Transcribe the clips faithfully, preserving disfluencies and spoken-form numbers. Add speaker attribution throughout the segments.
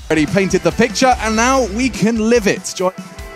Speaker 1: Already painted the picture and now we can live it. Join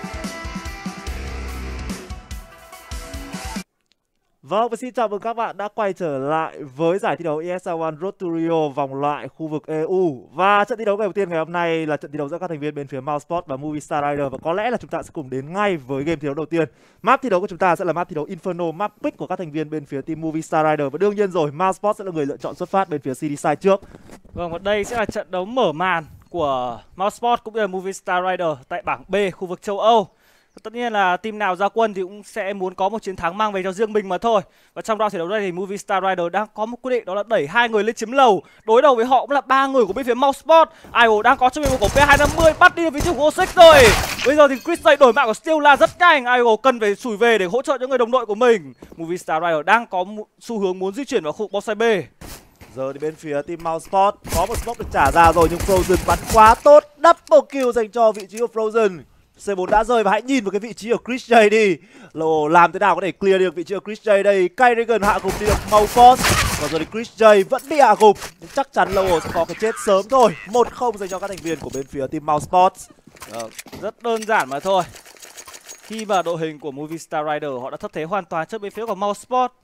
Speaker 2: Vâng, và xin chào mừng các bạn đã quay trở lại với giải thi đấu e ét lờ một Road to Rio vòng loại khu vực e u. Và trận thi đấu ngày đầu tiên ngày hôm nay là trận thi đấu giữa các thành viên bên phía Mousesports và Movistar Rider. Và có lẽ là chúng ta sẽ cùng đến ngay với game thi đấu đầu tiên. Map thi đấu của chúng ta sẽ là map thi đấu Inferno, map pick của các thành viên bên phía team Movistar Rider. Và đương nhiên rồi, Mousesports sẽ là người lựa chọn xuất phát bên phía xê đê Side trước.
Speaker 3: Vâng, và đây sẽ là trận đấu mở màn của Mousesports cũng như là Movistar Rider tại bảng B khu vực châu Âu. Tất nhiên là team nào ra quân thì cũng sẽ muốn có một chiến thắng mang về cho riêng mình mà thôi. Và trong round thi đấu đây thì Movistar Rider đang có một quyết định, đó là đẩy hai người lên chiếm lầu. Đối đầu với họ cũng là ba người của bên phía Mousesports. i o đang có cho mình một cổ P hai năm mươi, bắt đi vị trí của Osik rồi. Bây giờ thì Chris J đổi mạng của Steel là rất nhanh. i o cần phải sủi về để hỗ trợ cho người đồng đội của mình. Movistar Rider đang có xu hướng muốn di chuyển vào khu vực boss B.
Speaker 2: Giờ thì bên phía team Mousesports có một smoke được trả ra rồi, nhưng Frozen bắn quá tốt, double kill dành cho vị trí của Frozen. C bốn đã rơi và hãy nhìn vào cái vị trí của Chris J đi. Lô làm thế nào có thể clear được vị trí của Chris J đây. Kyrigan hạ gục đi được Maucos. Và rồi thì Chris J vẫn bị hạ gục. Nhưng chắc chắn Lô sẽ có cái chết sớm thôi. một không dành cho các thành viên của bên phía team Mousesports.
Speaker 3: Ờ, rất đơn giản mà thôi. Khi mà đội hình của Movistar Rider họ đã thất thế hoàn toàn trước bên phía của Mousesports.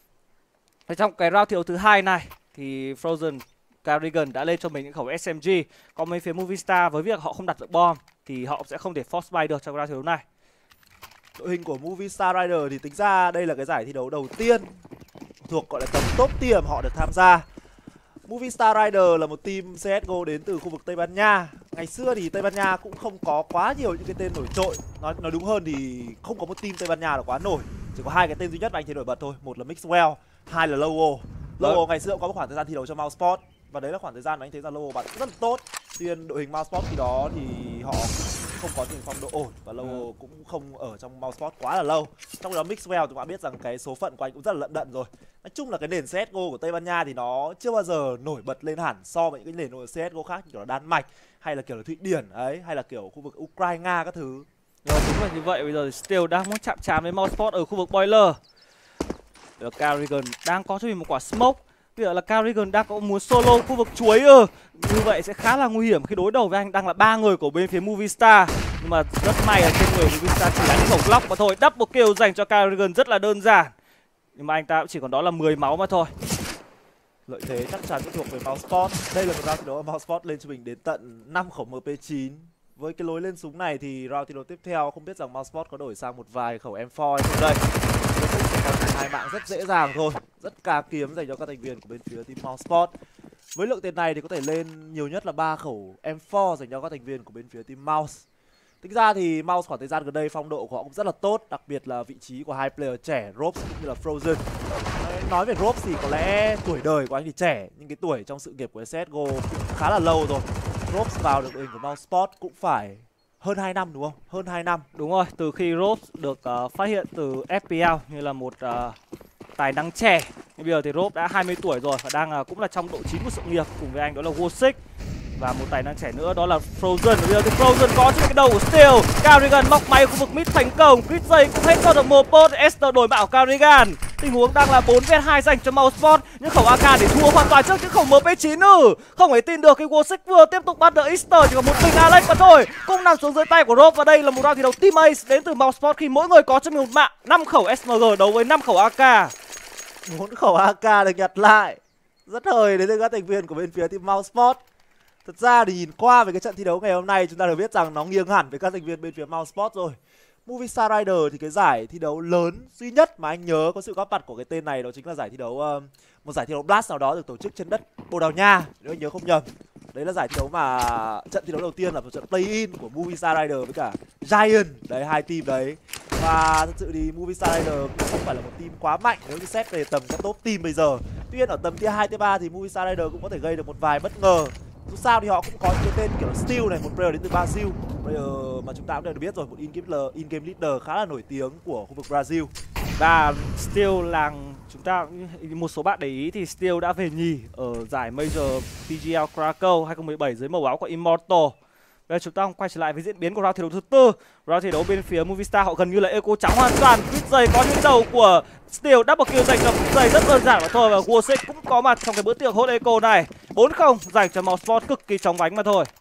Speaker 3: Và trong cái round thi đấu thứ hai này thì Frozen Kyrigan đã lên cho mình những khẩu S M G. Còn bên phía Movistar với việc họ không đặt được bom thì họ sẽ không thể force buy được trong round thi đấu này.
Speaker 2: Đội hình của Movistar Rider thì tính ra đây là cái giải thi đấu đầu tiên thuộc gọi là tầm top tier họ được tham gia. Movistar Rider là một team xê ét giê ô đến từ khu vực Tây Ban Nha. Ngày xưa thì Tây Ban Nha cũng không có quá nhiều những cái tên nổi trội. Nói nói đúng hơn thì không có một team Tây Ban Nha là quá nổi. Chỉ có hai cái tên duy nhất mà anh thấy nổi bật thôi. Một là Mixwell, hai là Lowo. Lowo ngày xưa cũng có một khoảng thời gian thi đấu cho Mousesports. Và đấy là khoảng thời gian mà anh thấy là Lowo bắn rất là tốt. Tuy nhiên đội hình Mousesports khi đó thì họ không có tiền phong độ ổn và Lowo cũng không ở trong Mousesports quá là lâu. Trong đó Mixwell thì các bạn biết rằng cái số phận của anh cũng rất là lận đận rồi. Nói chung là cái nền xê ét giê ô của Tây Ban Nha thì nó chưa bao giờ nổi bật lên hẳn so với những cái nền xê ét giê ô khác như kiểu là Đan Mạch hay là kiểu là Thụy Điển ấy, hay là kiểu khu vực Ukraine Nga các thứ.
Speaker 3: Rồi đúng là như vậy, bây giờ Steel đang muốn chạm trán với Mousesports ở khu vực Boiler. Được Kyrigan đang có cho mình một quả smoke. Bây giờ là Kyrigan đang có muốn solo khu vực chuối ư. Như vậy sẽ khá là nguy hiểm khi đối đầu với anh đang là ba người của bên phía Movistar. Nhưng mà rất may là trên người Movistar chỉ đánh khẩu lock mà thôi. Double kill dành cho Kyrigan rất là đơn giản. Nhưng mà anh ta cũng chỉ còn đó là mười máu mà thôi.
Speaker 2: Lợi thế chắc chắn sẽ thuộc về Mousesports. Đây là một round thi đấu Mousesports lên cho mình đến tận năm khẩu M P chín. Với cái lối lên súng này thì round thi đấu tiếp theo không biết rằng Mousesports có đổi sang một vài khẩu M bốn hay không đây. Hai mạng rất dễ dàng thôi, rất cà kiếm dành cho các thành viên của bên phía team Mousesports. Với lượng tiền này thì có thể lên nhiều nhất là ba khẩu M bốn dành cho các thành viên của bên phía team Mouse. Tính ra thì Mouse khoảng thời gian gần đây phong độ của họ cũng rất là tốt, đặc biệt là vị trí của hai player trẻ Robs cũng như là Frozen. Nói về Robs thì có lẽ tuổi đời của anh thì trẻ, nhưng cái tuổi trong sự nghiệp của xê ét giê ô cũng khá là lâu rồi. Robs vào được đội hình của Mousesports cũng phải hơn hai năm đúng không? Hơn hai năm.
Speaker 3: Đúng rồi, từ khi Robs được uh, phát hiện từ ép pê lờ như là một uh, tài năng trẻ. Nhưng bây giờ thì Robs đã hai mươi tuổi rồi và đang uh, cũng là trong độ chín của sự nghiệp, cùng với anh đó là Wosik. Và một tài năng trẻ nữa đó là Frozen. Và bây giờ thì Frozen có trên cái đầu của Steel. Kyrigan móc máy khu vực mid thành công. Chris J cũng hết cho được một post. Esther đổi bạo Kyrigan. Tình huống đang là bốn vs hai dành cho Mousesports. Nhưng khẩu a ca để thua hoàn toàn trước những khẩu M P chín ư. Không thể tin được khi Wosik vừa tiếp tục bắt được Esther. Chỉ còn một mình Alex mà thôi. Cũng nằm xuống dưới tay của Rob. Và đây là một round thi đấu team ace đến từ Mousesports khi mỗi người có cho mình một mạng. năm khẩu ét em giê đấu với năm khẩu a ca.
Speaker 2: bốn khẩu a ca được nhặt lại. Rất hời đến từ các thành viên của bên phía team Mousesports. Thật ra thì nhìn qua về cái trận thi đấu ngày hôm nay chúng ta đều biết rằng nó nghiêng hẳn với các thành viên bên phía Mousesports rồi. Movistar Rider thì cái giải thi đấu lớn duy nhất mà anh nhớ có sự góp mặt của cái tên này đó chính là giải thi đấu uh, một giải thi đấu Blast nào đó được tổ chức trên đất Bồ Đào Nha, nếu anh nhớ không nhầm. Đấy là giải thi đấu mà trận thi đấu đầu tiên là một trận play-in của Movistar Rider với cả Giant, đấy hai team đấy. Và thật sự thì Movistar Rider cũng không phải là một team quá mạnh nếu như xét về tầm các top team bây giờ. Tuy nhiên ở tầm tier hai, tier ba thì Movistar Rider cũng có thể gây được một vài bất ngờ. Dù sao thì họ cũng có những cái tên kiểu là Steel này, một player đến từ Brazil, player mà chúng ta cũng đều được biết rồi, một in-game in-game leader khá là nổi tiếng của khu vực Brazil.
Speaker 3: Và Steel là chúng ta một số bạn để ý thì Steel đã về nhì ở giải Major pê giê lờ Krakow hai không một bảy dưới màu áo của Immortal. Bây giờ chúng ta quay trở lại với diễn biến của round thi đấu thứ tư. Round thi đấu bên phía Movistar họ gần như là eco trắng hoàn toàn. Chris J có những đầu của Steel, double kill dành cho Chris J rất đơn giản mà thôi. Và Wosik cũng có mặt trong cái bữa tiệc hot eco này. bốn không dành cho Mousesports cực kỳ chóng vánh mà thôi.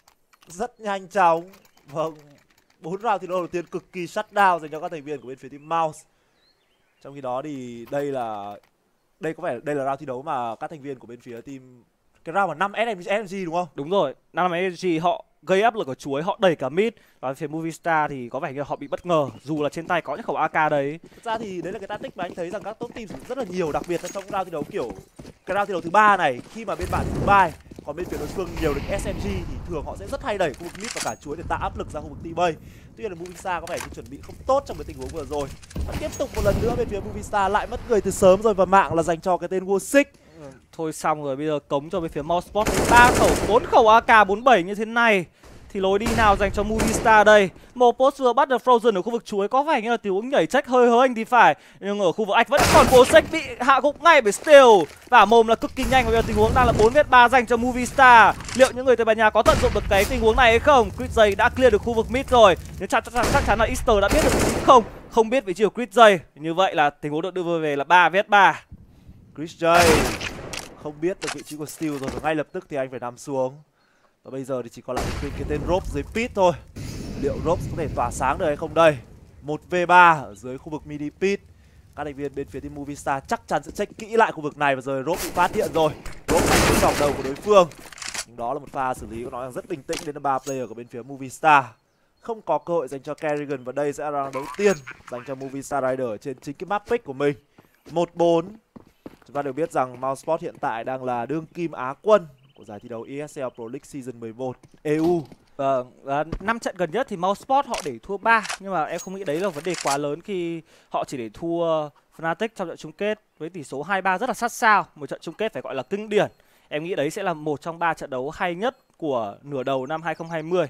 Speaker 2: rất nhanh chóng. Vâng, bốn round thi đấu đầu tiên cực kỳ shutdown dành cho các thành viên của bên phía team Mouse. Trong khi đó thì đây là đây có vẻ đây là round thi đấu mà các thành viên của bên phía team cái round mà năm ét em giê đúng không?
Speaker 3: Đúng rồi, năm ét em giê họ gây áp lực ở chuối, họ đẩy cả mid, và phía Movistar thì có vẻ như họ bị bất ngờ dù là trên tay có những khẩu a ca đấy.
Speaker 2: Thực ra thì đấy là cái tactic mà anh thấy rằng các top team sử dụng rất là nhiều, đặc biệt là trong round thi đấu kiểu cái round thi đấu thứ ba này, khi mà bên bạn thứ ba còn bên phía đối phương nhiều được ét em giê thì thường họ sẽ rất hay đẩy khu vực mid và cả chuối để tạo áp lực ra khu vực team A. Tuy nhiên là Movistar có vẻ như chuẩn bị không tốt trong cái tình huống vừa rồi. Và tiếp tục một lần nữa bên phía Movistar lại mất người từ sớm rồi, và mạng là dành cho cái tên Warsick.
Speaker 3: Thôi xong rồi, bây giờ cống cho bên phía Mouseport ba khẩu, bốn khẩu a ca bốn bảy như thế này thì lối đi nào dành cho Movistar đây? Mopos vừa bắt được Frozen ở khu vực chuối, có vẻ như là tình huống nhảy check hơi hơi anh thì phải, nhưng ở khu vực ách vẫn còn Warsick bị hạ gục ngay bởi Steel, và mồm là cực kỳ nhanh. Và bây giờ tình huống đang là bốn vs ba dành cho Movistar. Liệu những người Tây Ban Nha có tận dụng được cái tình huống này hay không? Chris đã clear được khu vực mid rồi, nhưng chắc, chắc, chắc chắn là Easter đã biết được vị trí không? Không biết vị trí của Chris. Như vậy là tình huống được đưa về là ba vs ba.
Speaker 2: Chris J không biết được vị trí của Steel rồi, và ngay lập tức thì anh phải nằm xuống. Và bây giờ thì chỉ còn lại cái, cái tên Rob dưới pit thôi. Liệu Rob có thể tỏa sáng được hay không đây? một vs ba ở dưới khu vực midi pit. Các thành viên bên phía team Movistar chắc chắn sẽ check kỹ lại khu vực này, và rồi Rob bị phát hiện rồi. Rob đang đứng vòng đầu của đối phương. Nhưng đó là một pha xử lý của nó đang rất bình tĩnh đến ba player của bên phía Movistar. Không có cơ hội dành cho Kerrigan, và đây sẽ là round đầu tiên dành cho Movistar Rider trên chính cái map pick của mình. một bốn. Chúng ta đều biết rằng Mouseport hiện tại đang là đương kim Á quân của giải thi đấu e ét lờ Pro League Season mười một e u.
Speaker 3: Vâng, năm trận gần nhất thì Mouseport họ để thua ba, nhưng mà em không nghĩ đấy là vấn đề quá lớn khi họ chỉ để thua Fnatic trong trận chung kết với tỷ số hai ba rất là sát sao, một trận chung kết phải gọi là kinh điển. Em nghĩ đấy sẽ là một trong ba trận đấu hay nhất của nửa đầu năm hai không hai không.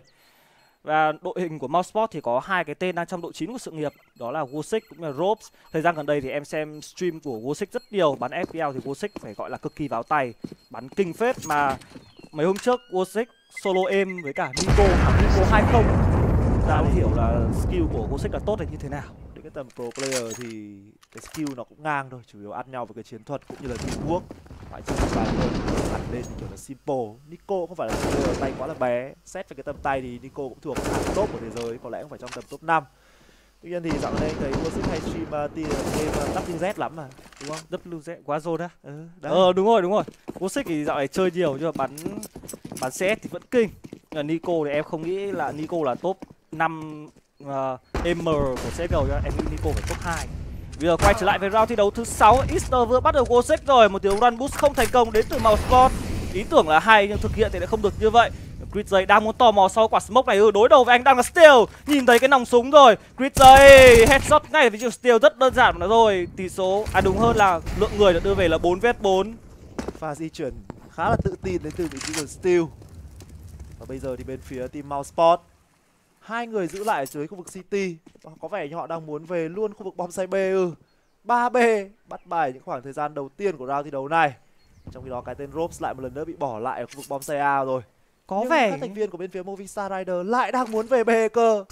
Speaker 3: Và đội hình của Mouseport thì có hai cái tên đang trong độ chín của sự nghiệp, đó là Warsick cũng như là Robes. Thời gian gần đây thì em xem stream của Warsick rất nhiều, bắn ép pê lờ thì Warsick phải gọi là cực kỳ vào tay, bắn kinh phết. Mà mấy hôm trước Warsick solo aim với cả Nico, Nico hai không, ta mới hiểu là skill của Warsick là tốt đến như thế nào.
Speaker 2: Đến cái tầm pro player thì cái skill nó cũng ngang thôi, chủ yếu ăn nhau với cái chiến thuật cũng như là teamwork. Phải chơi bài hơn hẳn lên thì kiểu là simple. Nico không phải là player tay quá là bé, xét về cái tầm tay thì Nico cũng thuộc hạng top của thế giới, có lẽ cũng phải trong tầm top năm. Tuy nhiên thì dạo này anh thấy Warsick hay stream game W Z lắm mà, đúng không?
Speaker 3: W Z quá rồi đó.
Speaker 2: Ừ,
Speaker 3: ờ đúng rồi đúng rồi. Warsick thì dạo này chơi nhiều nhưng mà bắn bắn xê ét thì vẫn kinh. Nhưng mà Nico thì em không nghĩ là Nico là top năm uh, M của xê ét giê nhá. Em nghĩ Nico phải top hai. Bây giờ quay trở lại với round thi đấu thứ sáu. Easter vừa bắt được Warsick rồi, một tiếng run boost không thành công đến từ Mouseport. Ý tưởng là hay nhưng thực hiện thì lại không được như vậy. Chris J đang muốn tò mò sau quả smoke này, ừ, đối đầu với anh đang là Steel, nhìn thấy cái nòng súng rồi. Chris J headshot ngay ở vị trí Steel, rất đơn giản mà rồi. Tỷ số, à đúng hơn là lượng người được đưa về là bốn vs bốn.
Speaker 2: Pha di chuyển khá là tự tin đến từ vị trí của Steel. Và bây giờ thì bên phía team Mouseport, hai người giữ lại ở dưới khu vực City. Có vẻ như họ đang muốn về luôn khu vực bom B. Ừ. ba B bắt bài những khoảng thời gian đầu tiên của round thi đấu này. Trong khi đó cái tên Robes lại một lần nữa bị bỏ lại ở khu vực bom A rồi.
Speaker 3: Có
Speaker 2: Nhưng
Speaker 3: vẻ
Speaker 2: các thành viên của bên phía Movistar Rider lại đang muốn về B cơ.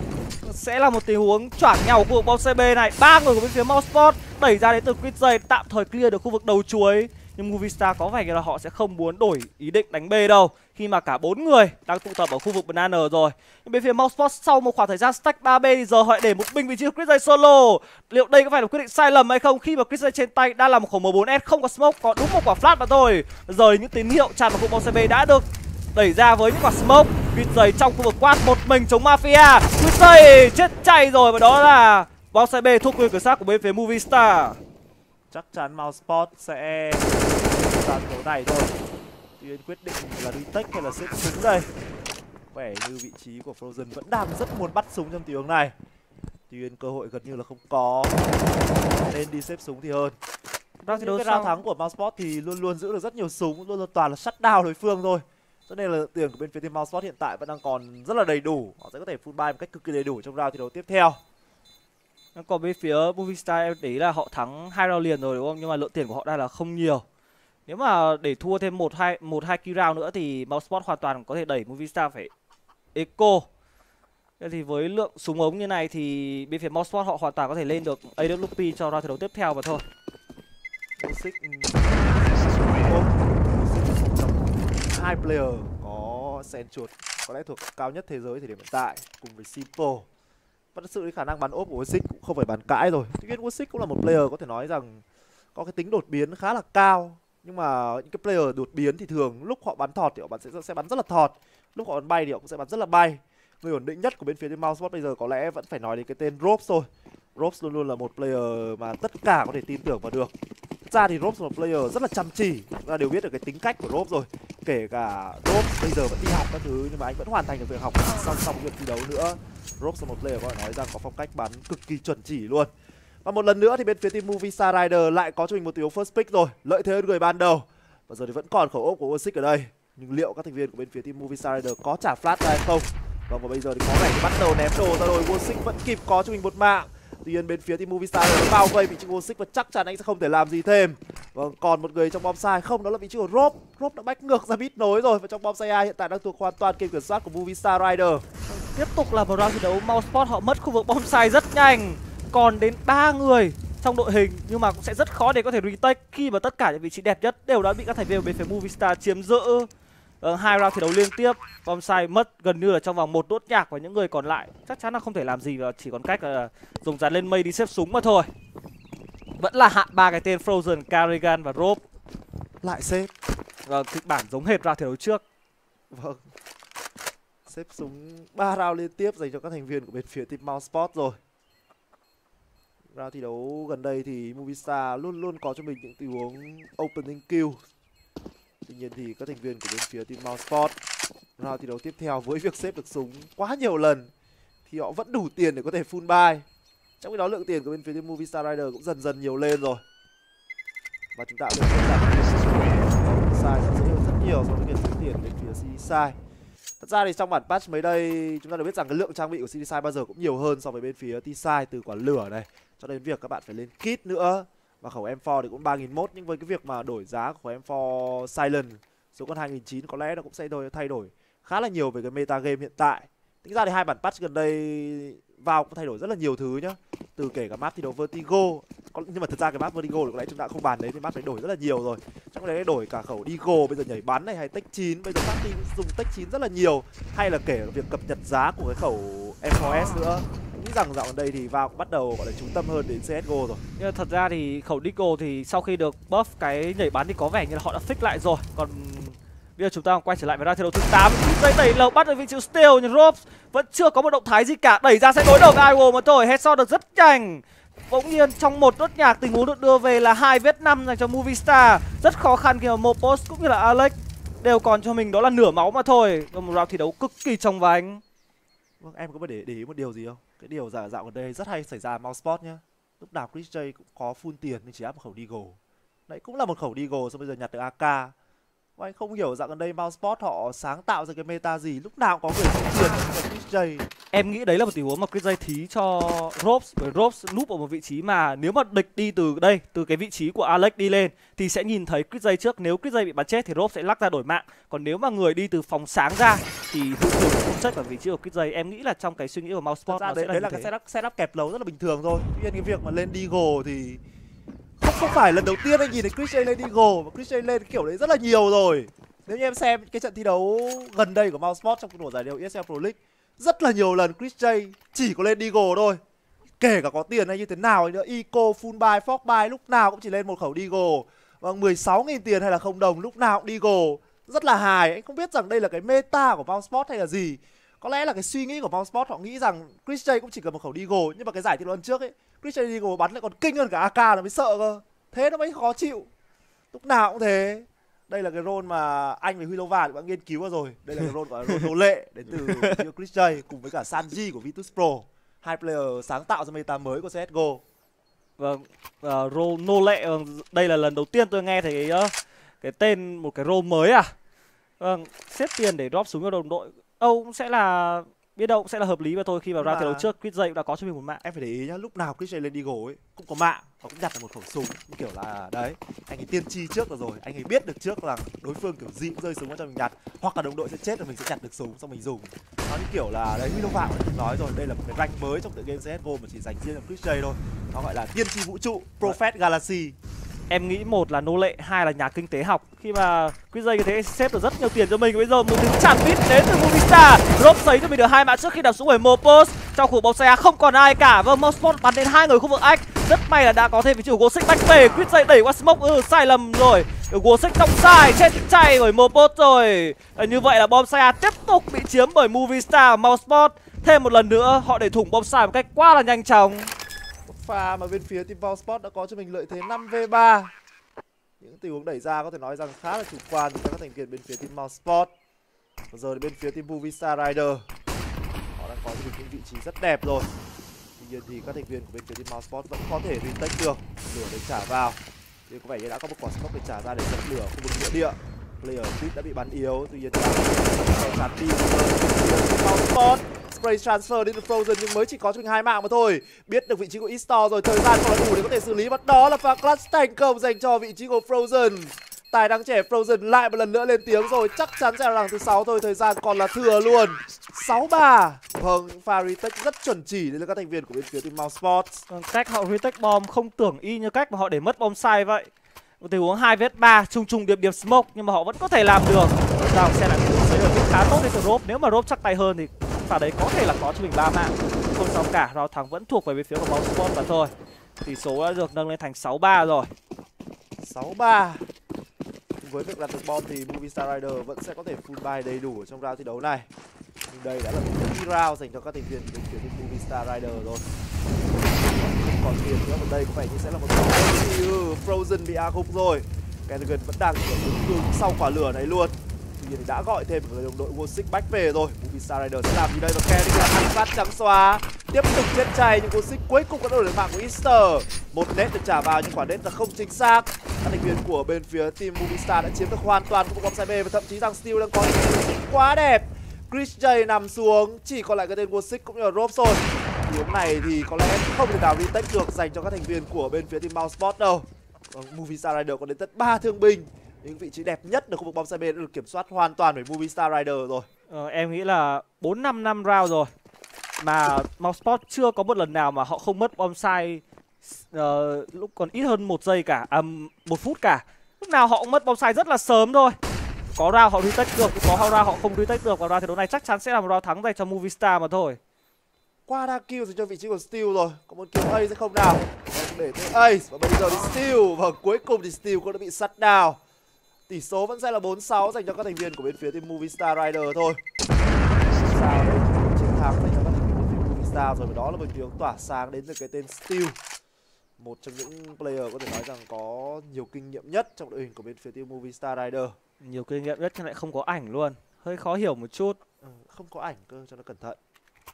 Speaker 3: sẽ là một tình huống choảng nhau khu vực bom C B này. Ba người của bên phía Mouseport đẩy ra đến từ Chris J, tạm thời clear được khu vực đầu chuối. Nhưng Movistar có vẻ như là họ sẽ không muốn đổi ý định đánh B đâu, khi mà cả bốn người đang tụ tập ở khu vực Banana rồi. Nhưng bên phía Mouseport sau một khoảng thời gian stack ba B thì giờ họ để một binh vị trí Chris J solo. Liệu đây có phải là quyết định sai lầm hay không, khi mà Chris J trên tay đang là một khẩu M bốn S, không có smoke, có đúng một quả flash mà thôi. Giờ những tín hiệu tràn vào khu vực bom C B đã được đẩy ra với những quả smoke. Chris J trong khu vực quát một mình chống Mafia. Chris J chết chay rồi, và đó là bom C B thuộc quyền kiểm soát của bên phía Movistar.
Speaker 2: Chắc chắn Mouseport sẽ ra đấu này thôi. Tuy nhiên quyết định là đi tech hay là xếp súng đây. Vẻ như vị trí của Frozen vẫn đang rất muốn bắt súng trong tình huống này. Tuy nhiên cơ hội gần như là không có, nên đi xếp súng thì hơn. Những cái round thắng của Mouseport thì luôn luôn giữ được rất nhiều súng, luôn luôn toàn là shutdown đối phương thôi. Cho nên là tiền của bên phía team Mouseport hiện tại vẫn đang còn rất là đầy đủ. Họ sẽ có thể full buy một cách cực kỳ đầy đủ trong round thi đấu tiếp theo.
Speaker 3: Còn bên phía Movistar em để ý là họ thắng hai round liền rồi đúng không? Nhưng mà lượng tiền của họ đang là không nhiều. Nếu mà để thua thêm một hai một hai key round nữa thì Mouseport hoàn toàn có thể đẩy Movistar phải eco. Thế thì với lượng súng ống như này thì bên phía Mouseport họ hoàn toàn có thể lên được a vê pê cho round thi đấu tiếp theo mà thôi.
Speaker 2: Hai player có sen chuột có lẽ thuộc cao nhất thế giới thời điểm hiện tại cùng với Simple. Và thật sự khả năng bắn ốp của Wozik cũng không phải bàn cãi rồi. Tuy nhiên Wozik cũng là một player có thể nói rằng có cái tính đột biến khá là cao. Nhưng mà những cái player đột biến thì thường lúc họ bắn thọt thì họ bắn sẽ, sẽ bắn rất là thọt. Lúc họ bắn bay thì họ cũng sẽ bắn rất là bay. Người ổn định nhất của bên phía team Mouseport bây giờ có lẽ vẫn phải nói đến cái tên Robs thôi. Robs luôn luôn là một player mà tất cả có thể tin tưởng vào được. Thật ra thì Robs là một player rất là chăm chỉ. Chúng ta đều biết được cái tính cách của Robs rồi. Kể cả Robs bây giờ vẫn đi học các thứ nhưng mà anh vẫn hoàn thành được việc học song song việc thi đấu nữa. Robs là một player có thể nói rằng có phong cách bắn cực kỳ chuẩn chỉ luôn. Và một lần nữa thì bên phía team Movistar Rider lại có cho mình một tỷ first pick rồi, lợi thế hơn người ban đầu. Và giờ thì vẫn còn khẩu ốp của Wozik ở đây. Nhưng liệu các thành viên của bên phía team Movistar Rider có trả flash ra hay không? Vâng, và bây giờ thì có vẻ bắt đầu ném đồ ra rồi. Wozik vẫn kịp có cho mình một mạng. Tuy nhiên bên phía team Movistar Rider bao vây vị trí Wozik và chắc chắn anh sẽ không thể làm gì thêm. Vâng, còn một người trong bom sai không, đó là vị trí của Rob. Rob đã bách ngược ra bít nối rồi và trong bom sai A hiện tại đang thuộc hoàn toàn quyền kiểm soát của Movistar Rider.
Speaker 3: Tiếp tục là một round thi đấu Mouseport, họ mất khu vực bom sai rất nhanh. Còn đến ba người trong đội hình nhưng mà cũng sẽ rất khó để có thể retake khi mà tất cả những vị trí đẹp nhất đều đã bị các thành viên bên phía Movistar chiếm giữ. Ờ, hai round thi đấu liên tiếp, bom sai mất gần như là trong vòng một đốt nhạc và những người còn lại chắc chắn là không thể làm gì và chỉ còn cách là dùng dàn lên mây đi xếp súng mà thôi. Vẫn là hạ ba cái tên Frozen, Carrigan và Rob.
Speaker 2: Lại xếp.
Speaker 3: Vâng, kịch bản giống hệt round thi đấu trước.
Speaker 2: Vâng. Xếp súng ba round liên tiếp dành cho các thành viên của bên phía team Mouseport rồi. Round thi đấu gần đây thì Movistar luôn luôn có cho mình những tình huống opening kill. Tuy nhiên thì các thành viên của bên phía team Mouseport round thi đấu tiếp theo với việc xếp được súng quá nhiều lần thì họ vẫn đủ tiền để có thể full buy. Trong khi đó lượng tiền của bên phía team Movistar Rider cũng dần dần nhiều lên rồi. Và chúng ta cũng biết rằng sai sẽ dễ hơn rất nhiều so với việc kiếm tiền bên phía xê đê Sai. Thật ra thì trong bản patch mới đây chúng ta được biết rằng cái lượng trang bị của xê đê Sai bao giờ cũng nhiều hơn so với bên phía T-Sai, từ quả lửa này cho đến việc các bạn phải lên kit nữa. Và khẩu em bốn thì cũng ba nghìn một, nhưng với cái việc mà đổi giá của khẩu em bốn Silent số con hai nghìn chín có lẽ nó cũng sẽ thay đổi khá là nhiều về cái meta game hiện tại. Tính ra thì hai bản patch gần đây vào cũng thay đổi rất là nhiều thứ nhá. Từ kể cả map thi đấu Vertigo, có, nhưng mà thật ra cái map Vertigo thì có lẽ chúng ta không bàn đấy, thì map phải đổi rất là nhiều rồi. Trong đấy đổi cả khẩu Deagle, bây giờ nhảy bắn này, hay Tech chín, bây giờ Party cũng dùng Tech chín rất là nhiều. Hay là kể cả việc cập nhật giá của cái khẩu em bốn ét nữa. Nghĩ rằng dạo gần đây thì vào cũng bắt đầu gọi là chú tâm hơn đến xê ét giê ô rồi.
Speaker 3: Nhưng mà thật ra thì khẩu Deagle thì sau khi được buff cái nhảy bắn thì có vẻ như là họ đã fix lại rồi. Còn bây giờ chúng ta quay trở lại với round thi đấu thứ tám. Dây đẩy lầu bắt được vị trí steal nhưng Robs vẫn chưa có một động thái gì cả, đẩy ra sẽ đối đầu với Iwo mà thôi. Headshot được rất nhanh. Bỗng nhiên trong một đốt nhạc tình huống được đưa về là hai vết năm dành cho Movistar. Rất khó khăn khi mà Mopos cũng như là Alex đều còn cho mình đó là nửa máu mà thôi. Và một round thi đấu cực kỳ trong vánh.
Speaker 2: Vâng, em có để để ý một điều gì không? Cái điều giả dạo gần đây rất hay xảy ra Mouseport nhá. Lúc nào Chris J cũng có full tiền nhưng chỉ áp một khẩu Deagle. Đấy cũng là một khẩu Deagle, xong bây giờ nhặt được a ca. Và anh không hiểu dạo gần đây Mouseport họ sáng tạo ra cái meta gì, lúc nào cũng có người có tiền và Chris J.
Speaker 3: Em nghĩ đấy là một tình huống mà Chris J thí cho Robs, bởi Robs núp ở một vị trí mà nếu mà địch đi từ đây, từ cái vị trí của Alex đi lên thì sẽ nhìn thấy Chris J trước. Nếu Chris J bị bắn chết thì Robs sẽ lắc ra đổi mạng. Còn nếu mà người đi từ phòng sáng ra thì thường thường không check vào vị trí của Chris J. Em nghĩ là trong cái suy nghĩ của Mouseport
Speaker 2: ra
Speaker 3: nó
Speaker 2: đấy,
Speaker 3: sẽ là
Speaker 2: đấy
Speaker 3: như
Speaker 2: là
Speaker 3: thế.
Speaker 2: cái setup, setup kẹp lấu rất là bình thường thôi. Tuy nhiên cái việc mà lên Deagle thì không, không phải lần đầu tiên anh nhìn thấy Chris J lên Deagle, và Chris J lên kiểu đấy rất là nhiều rồi. Nếu như em xem cái trận thi đấu gần đây của Mouseport trong cuộc giải đấu e ét lờ Pro League, rất là nhiều lần Chris J chỉ có lên Deagle thôi. Kể cả có tiền hay như thế nào nữa, Eco, Full Buy, Fox Buy lúc nào cũng chỉ lên một khẩu Deagle. Và mười sáu nghìn tiền hay là không đồng lúc nào cũng Deagle. Rất là hài, anh không biết rằng đây là cái meta của Mouseport hay là gì. Có lẽ là cái suy nghĩ của Mouseport, họ nghĩ rằng Chris J cũng chỉ cần một khẩu Deagle. Nhưng mà cái giải thi đấu lần trước ấy, Chris J Deagle bắn lại còn kinh hơn cả a ca, nó mới sợ cơ. Thế nó mới khó chịu. Lúc nào cũng thế. Đây là cái role mà anh với Huilova thì đã nghiên cứu rồi. Đây là cái role gọi là role nô lệ đến từ Chris J cùng với cả Sanji của Vitus Pro. Hai player sáng tạo ra meta mới của xê ét giê ô.
Speaker 3: Vâng, uh, role nô lệ, đây là lần đầu tiên tôi nghe thấy uh, cái tên một cái role mới à. Vâng, xếp tiền để drop xuống cho đồng đội. Âu cũng sẽ là biết đâu cũng sẽ là hợp lý mà thôi, khi vào ra thi đấu trước Chris J cũng đã có cho mình một mạng.
Speaker 2: Em phải để ý nhá, lúc nào Chris J lên Deagle ấy cũng có mạng và cũng nhặt được một khẩu súng, kiểu là đấy, anh ấy tiên tri trước rồi, anh ấy biết được trước là đối phương kiểu gì cũng rơi súng cho mình nhặt, hoặc là đồng đội sẽ chết rồi mình sẽ nhặt được súng xong mình dùng. Nó như kiểu là đấy, Milo Phạm cũng nói rồi, đây là một cái rank mới trong tựa game xê ét giê ô mà chỉ dành riêng cho Chris J thôi. Nó gọi là tiên tri vũ trụ, Prophet Galaxy.
Speaker 3: Em nghĩ một là nô lệ, hai là nhà kinh tế học. Khi mà Quizzy như thế xếp được rất nhiều tiền cho mình. Bây giờ một tiếng chản bít đến từ Movistar. Drop sấy cho mình được hai mạng trước khi đập xuống bởi Mopos. Trong khu bóng xe không còn ai cả. Vâng, Mopos bắn đến hai người khu vực Ách. Rất may là đã có thêm vị chủ Gosick back về. Quizzy đẩy qua Smoke, ừ sai lầm rồi. Gosick trong sai, chết chay bởi Mopos rồi. À, như vậy là bom xe tiếp tục bị chiếm bởi Movistar. Mouseport thêm một lần nữa họ để thủng bom xe một cách quá là nhanh chóng.
Speaker 2: Pha mà bên phía team Mouseport đã có cho mình lợi thế năm v ba. Những tình huống đẩy ra có thể nói rằng khá là chủ quan cho các thành viên bên phía team Mouseport. Bây giờ thì bên phía team Movistar Rider họ đang có cho mình những vị trí rất đẹp rồi. Tuy nhiên thì các thành viên của bên phía team Mouseport vẫn có thể retake được. Lửa để trả vào. Thì có vẻ như đã có một quả smoke để trả ra để dập lửa khu vực địa địa. Player Quýt đã bị bắn yếu, tuy nhiên sẽ chắn đi Mouseport. Spray transfer đến từ Frozen nhưng mới chỉ có cho mình hai mạng mà thôi. Biết được vị trí của Eastor rồi, thời gian còn là đủ để có thể xử lý, và đó là pha clutch thành công dành cho vị trí của Frozen. Tài năng trẻ Frozen lại một lần nữa lên tiếng rồi, chắc chắn sẽ là đằng thứ sáu thôi, thời gian còn là thừa luôn. sáu ba. Vâng, pha retake rất chuẩn chỉ đến các thành viên của bên phía team Mouseport.
Speaker 3: Cách họ retake bom không tưởng y như cách mà họ để mất bom sai vậy. Một tình huống hai vs ba chung chung điệp điệp smoke nhưng mà họ vẫn có thể làm được. Rằng sẽ là một giấy được khá tốt đến từ Rob. Nếu mà Rob chắc tay hơn thì pha đấy có thể là có cho mình ba mạng. Không sao cả, round thắng vẫn thuộc về bên phía của Mouseport mà thôi. Tỷ số đã được nâng lên thành sáu ba rồi.
Speaker 2: sáu ba. Với việc đặt được bom thì Movistar Rider vẫn sẽ có thể full buy đầy đủ ở trong round thi đấu này. Nhưng đây đã là một cái round dành cho các thành viên bên phía Movistar Rider rồi. Không còn tiền nữa, và đây có vẻ như sẽ là một cái ừ, Frozen bị a gục rồi. Kerrigan vẫn đang đứng cứng sau quả lửa này luôn. Tuy nhiên thì đã gọi thêm một đồng đội Gosick back về rồi. Movistar Rider sẽ làm gì đây, và Kerrigan ăn phát trắng xóa. Tiếp tục chết chay nhưng Gosick cuối cùng có đổi được mạng của Easter. Một net được trả vào nhưng quả net là không chính xác. Các thành viên của bên phía team Movistar đã chiếm được hoàn toàn khu vực bom side B, và thậm chí rằng Steel đang có những quá đẹp. Chris J nằm xuống, chỉ còn lại cái tên Gosick cũng như là Rob rồi. Hướng này thì có lẽ không thể nào retake được dành cho các thành viên của bên phía team Mouseport đâu. Vâng, Movistar Rider có đến tận ba thương binh. Những vị trí đẹp nhất ở khu vực bom side B đã được kiểm soát hoàn toàn bởi Movistar Rider rồi.
Speaker 3: Ờ, em nghĩ là bốn năm năm round rồi mà Mouseport chưa có một lần nào mà họ không mất bom side uh, lúc còn ít hơn một giây cả, à, một phút cả. Lúc nào họ cũng mất bom side rất là sớm thôi. Có round họ retake được, có round họ không retake được, và round thi đấu này chắc chắn sẽ là một round thắng dành cho Movistar mà thôi.
Speaker 2: Qua đa kill dành cho vị trí của Steel rồi. Có một kill A sẽ không nào. Để tới Ace, và bây giờ thì Steel, và cuối cùng thì Steel cũng đã bị shut down. Tỷ số vẫn sẽ là bốn sáu dành cho các thành viên của bên phía team Movistar Rider thôi. Sao đây, chiến thắng dành cho các thành viên của team Movistar rồi, và đó là một tiếng tỏa sáng đến từ cái tên Steel. Một trong những player có thể nói rằng có nhiều kinh nghiệm nhất trong đội hình của bên phía team Movistar Rider.
Speaker 3: Nhiều kinh nghiệm nhất nhưng lại không có ảnh luôn. Hơi khó hiểu một chút.
Speaker 2: Ừ, không có ảnh cơ, cho nó cẩn thận.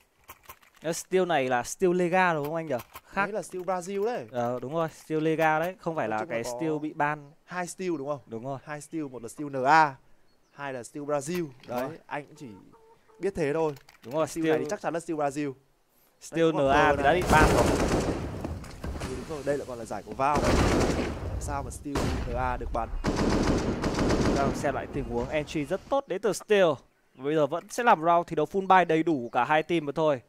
Speaker 3: Steel này là Steel Lega đúng không anh nhỉ? Khác.
Speaker 2: Đấy là Steel Brazil đấy.
Speaker 3: Ờ đúng rồi, Steel Lega đấy, không phải
Speaker 2: Nói
Speaker 3: là
Speaker 2: chung
Speaker 3: cái
Speaker 2: là có
Speaker 3: Steel bị ban.
Speaker 2: Hai Steel đúng không?
Speaker 3: Đúng rồi.
Speaker 2: Hai Steel, một là Steel en a, hai là Steel Brazil. Đấy,
Speaker 3: rồi.
Speaker 2: anh cũng chỉ biết thế thôi.
Speaker 3: Đúng rồi,
Speaker 2: Steel
Speaker 3: Steel
Speaker 2: này thì chắc chắn là Steel Brazil.
Speaker 3: Steel en a thì đã bị ban rồi.
Speaker 2: Ừ, đúng rồi, đây lại còn là giải của Valve. Sao mà Steel en a được bắn?
Speaker 3: Đang xem lại tình huống entry rất tốt đến từ Steel. Bây giờ vẫn sẽ làm round thi đấu full buy đầy đủ cả hai team mà thôi.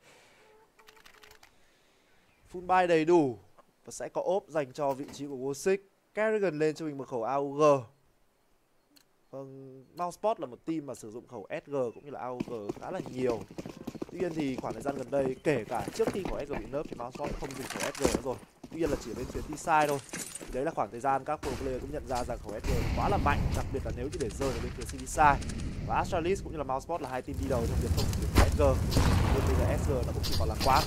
Speaker 2: Full buy đầy đủ và sẽ có ốp dành cho vị trí của Gosick. Kerrigan lên cho mình một khẩu a u giê. Vâng, Mouseport là một team mà sử dụng khẩu ét giê cũng như là a u giê khá là nhiều. Tuy nhiên thì khoảng thời gian gần đây, kể cả trước khi khẩu ét giê bị nerf thì Mouseport không dùng khẩu ét giê nữa rồi. Tuy nhiên là chỉ bên phía T-side thôi. Thì đấy là khoảng thời gian các pro player cũng nhận ra rằng khẩu ét giê quá là mạnh, đặc biệt là nếu như để rơi ở bên phía xê đê side. Và Astralis cũng như là Mouseport là hai team đi đầu trong việc không sử dụng ét giê. Nhưng bây giờ ét giê nó cũng chỉ còn là quá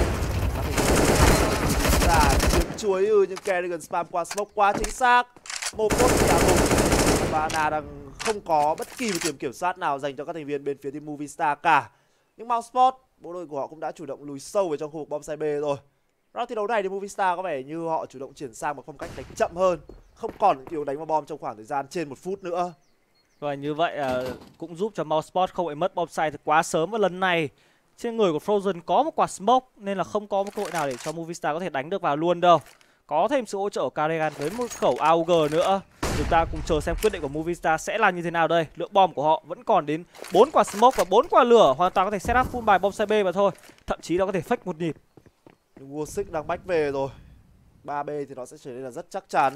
Speaker 2: là chiếm chuối ư, nhưng Kerrigan spam qua smoke quá chính xác. Một phút thì đã gục, và Ana đang không có bất kỳ một điểm kiểm soát nào dành cho các thành viên bên phía team Movistar cả. Nhưng Mouseport, bộ đội của họ cũng đã chủ động lùi sâu vào trong khu vực bom side B rồi. Round thi đấu này thì Movistar có vẻ như họ chủ động chuyển sang một phong cách đánh chậm hơn, không còn những kiểu đánh vào bom trong khoảng thời gian trên một phút nữa.
Speaker 3: Và như vậy uh, cũng giúp cho Mouseport không bị mất bom side quá sớm, và lần này trên người của Frozen có một quả smoke nên là không có một cơ hội nào để cho Movistar có thể đánh được vào luôn đâu. Có thêm sự hỗ trợ của Kerrigan với một khẩu a u giê nữa. Chúng ta cùng chờ xem quyết định của Movistar sẽ là như thế nào đây. Lượng bom của họ vẫn còn đến bốn quả smoke và bốn quả lửa, hoàn toàn có thể set up full bài bom side B mà thôi. Thậm chí nó có thể fake một nhịp.
Speaker 2: Nhưng Gosick đang back về rồi. ba B thì nó sẽ trở nên là rất chắc chắn.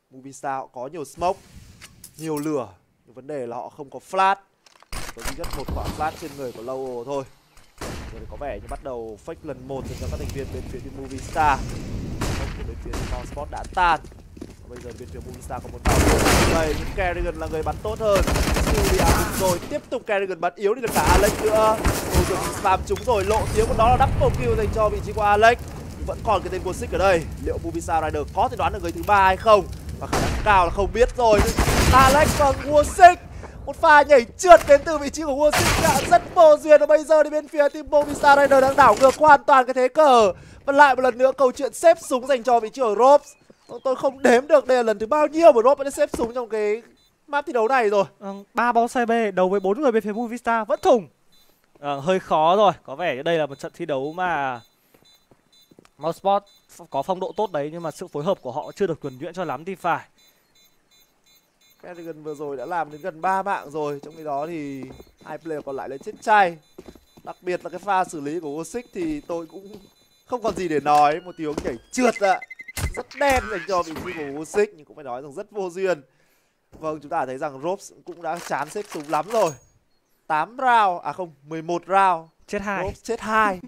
Speaker 2: Movistar họ có nhiều smoke, nhiều lửa, nhưng vấn đề là họ không có flash. Có duy nhất một quả flash trên người của Lowo thôi. Rồi có vẻ như bắt đầu fake lần một dành cho các thành viên bên phía team Movistar. Không của bên phía team Sport đã tan. Bây giờ bên phía Movistar có một tàu đây, nhưng Kerrigan là người bắn tốt hơn. Skill rồi, tiếp tục Kerrigan bắn yếu đi được cả Alex nữa. Rồi được spam trúng rồi, lộ tiếng của đó là double kill dành cho vị trí của Alex. Nhưng vẫn còn cái tên Wosik ở đây. Liệu Movistar Rider có thể đoán được người thứ ba hay không? Và khả năng cao là không biết rồi. Alex và Wosik, một pha nhảy trượt đến từ vị trí của Wosik đã rất vô duyên. Và bây giờ thì bên phía team Movistar Rider đang đảo ngược hoàn toàn cái thế cờ. Và lại một lần nữa câu chuyện xếp súng dành cho vị trí của Robs. Tôi không đếm được đây là lần thứ bao nhiêu mà Rob đã xếp súng trong cái map thi đấu này rồi.
Speaker 3: Ba bóng xe B đầu với bốn người bên phía Movistar vẫn thủng. À, hơi khó rồi, có vẻ đây là một trận thi đấu mà Mousesports có phong độ tốt đấy, nhưng mà sự phối hợp của họ chưa được nhuần nhuyễn cho lắm thì phải.
Speaker 2: Kerrigan vừa rồi đã làm đến gần ba mạng rồi, trong khi đó thì hai player còn lại lên chết chay. Đặc biệt là cái pha xử lý của Wosik thì tôi cũng không còn gì để nói. Một tiếng nhảy trượt ạ, rất đen dành cho vị trí của Wosik, nhưng cũng phải nói rằng rất vô duyên. Vâng, chúng ta thấy rằng Robs cũng đã chán xếp súng lắm rồi. Tám round, à không, mười một round.
Speaker 3: Chết hai.
Speaker 2: Robs chết hai.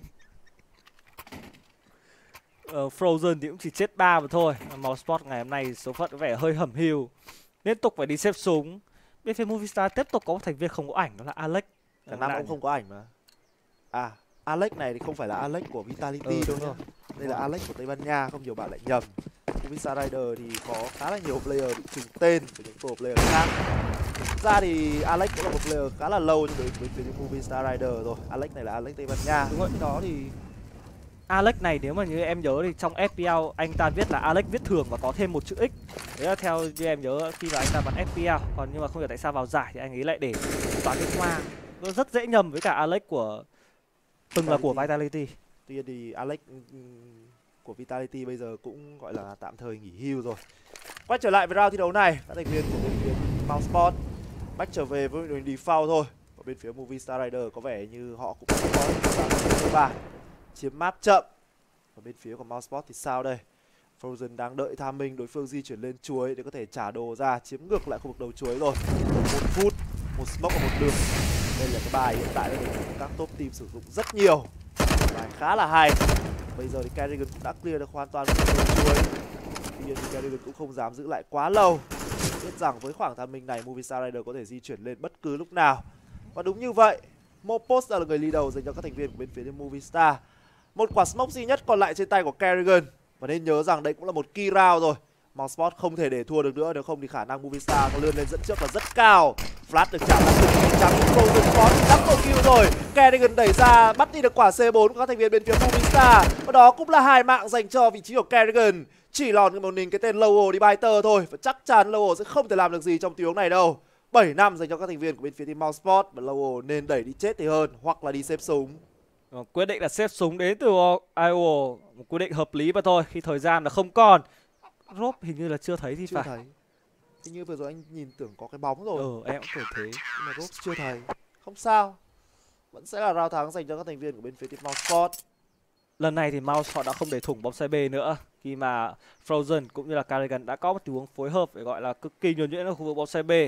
Speaker 3: Ờ, Frozen thì cũng chỉ chết ba mà thôi. Mousesports ngày hôm nay số phận có vẻ hơi hẩm hiu, liên tục phải đi xếp súng. Bên phía Movistar tiếp tục có một thành viên không có ảnh, đó là Alex.
Speaker 2: Cả năm ông không có ảnh mà. À, Alex này thì không phải là Alex của Vitality
Speaker 3: ừ,
Speaker 2: đâu nhá. Đây là Alex của Tây Ban Nha, không nhiều bạn lại nhầm. Movistar Rider thì có khá là nhiều player bị trùng tên của những pro player khác. Thực ra thì Alex cũng là một player khá là lâu nhưng với phía Movistar Rider rồi. Alex này là Alex Tây Ban Nha.
Speaker 3: Đúng rồi.
Speaker 2: Cái đó thì
Speaker 3: Alex này nếu mà như em nhớ thì trong ép pê lờ anh ta viết là Alex viết thường và có thêm một chữ X. Đấy là theo như em nhớ khi mà anh ta bắn ép pê lờ. Còn nhưng mà không hiểu tại sao vào giải thì anh ấy lại để toán cái hoa. Nó rất dễ nhầm với cả Alex của từng là của Vitality.
Speaker 2: Tuy nhiên thì Alex của Vitality bây giờ cũng gọi là tạm thời nghỉ hưu rồi. Quay trở lại với round thi đấu này, các thành viên của bên phía Mousesports back trở về với đội default thôi. Ở bên phía Movistar Rider có vẻ như họ cũng có cơ bản chiếm map chậm. Ở bên phía của Mousesports thì sao đây? Frozen đang đợi tham minh đối phương di chuyển lên chuối để có thể trả đồ ra, chiếm ngược lại khu vực đầu chuối rồi. Một phút, một smoke và một đường. Đây là cái bài hiện tại đây các top team sử dụng rất nhiều. Bài khá là hay. Bây giờ thì Kerrigan cũng đã clear được hoàn toàn khu vực đầu chuối. Tuy nhiên thì Kerrigan cũng không dám giữ lại quá lâu. Biết rằng với khoảng tham minh này Movistar Rider có thể di chuyển lên bất cứ lúc nào. Và đúng như vậy, Mopos là người lead đầu dành cho các thành viên của bên phía Movistar. Một quả smoke duy nhất còn lại trên tay của Kerrigan. Và nên nhớ rằng đây cũng là một key round rồi. Mousesports không thể để thua được nữa, nếu không thì khả năng Movistar có lươn lên dẫn trước là rất cao. Flash được trả lại từ trắng, Frozen có double kill rồi. Kerrigan đẩy ra bắt đi được quả xê bốn của các thành viên bên phía Movistar. Và đó cũng là hai mạng dành cho vị trí của Kerrigan. Chỉ lòn một mình cái tên Lowo đi Biter thôi. Và chắc chắn Lowo sẽ không thể làm được gì trong tiếng này đâu. bảy năm dành cho các thành viên của bên phía team Mousesports. Và Lowo nên đẩy đi chết thì hơn, hoặc là đi xếp súng.
Speaker 3: Quyết định là xếp súng đến từ i o, một quyết định hợp lý mà thôi, khi thời gian là không còn. Rob hình như là chưa thấy thì
Speaker 2: chưa
Speaker 3: phải.
Speaker 2: Thấy. Hình như vừa rồi anh nhìn tưởng có cái bóng rồi.
Speaker 3: Ừ, em cũng tưởng thế.
Speaker 2: Nhưng mà Rob chưa thấy. Không sao. Vẫn sẽ là round thắng dành cho các thành viên của bên phía team Mousesports.
Speaker 3: Lần này thì Mouse họ đã không để thủng bóng xe B nữa, khi mà Frozen cũng như là Kerrigan đã có một tình huống phối hợp để gọi là cực kỳ nhuần nhuyễn ở khu vực bóng xe B.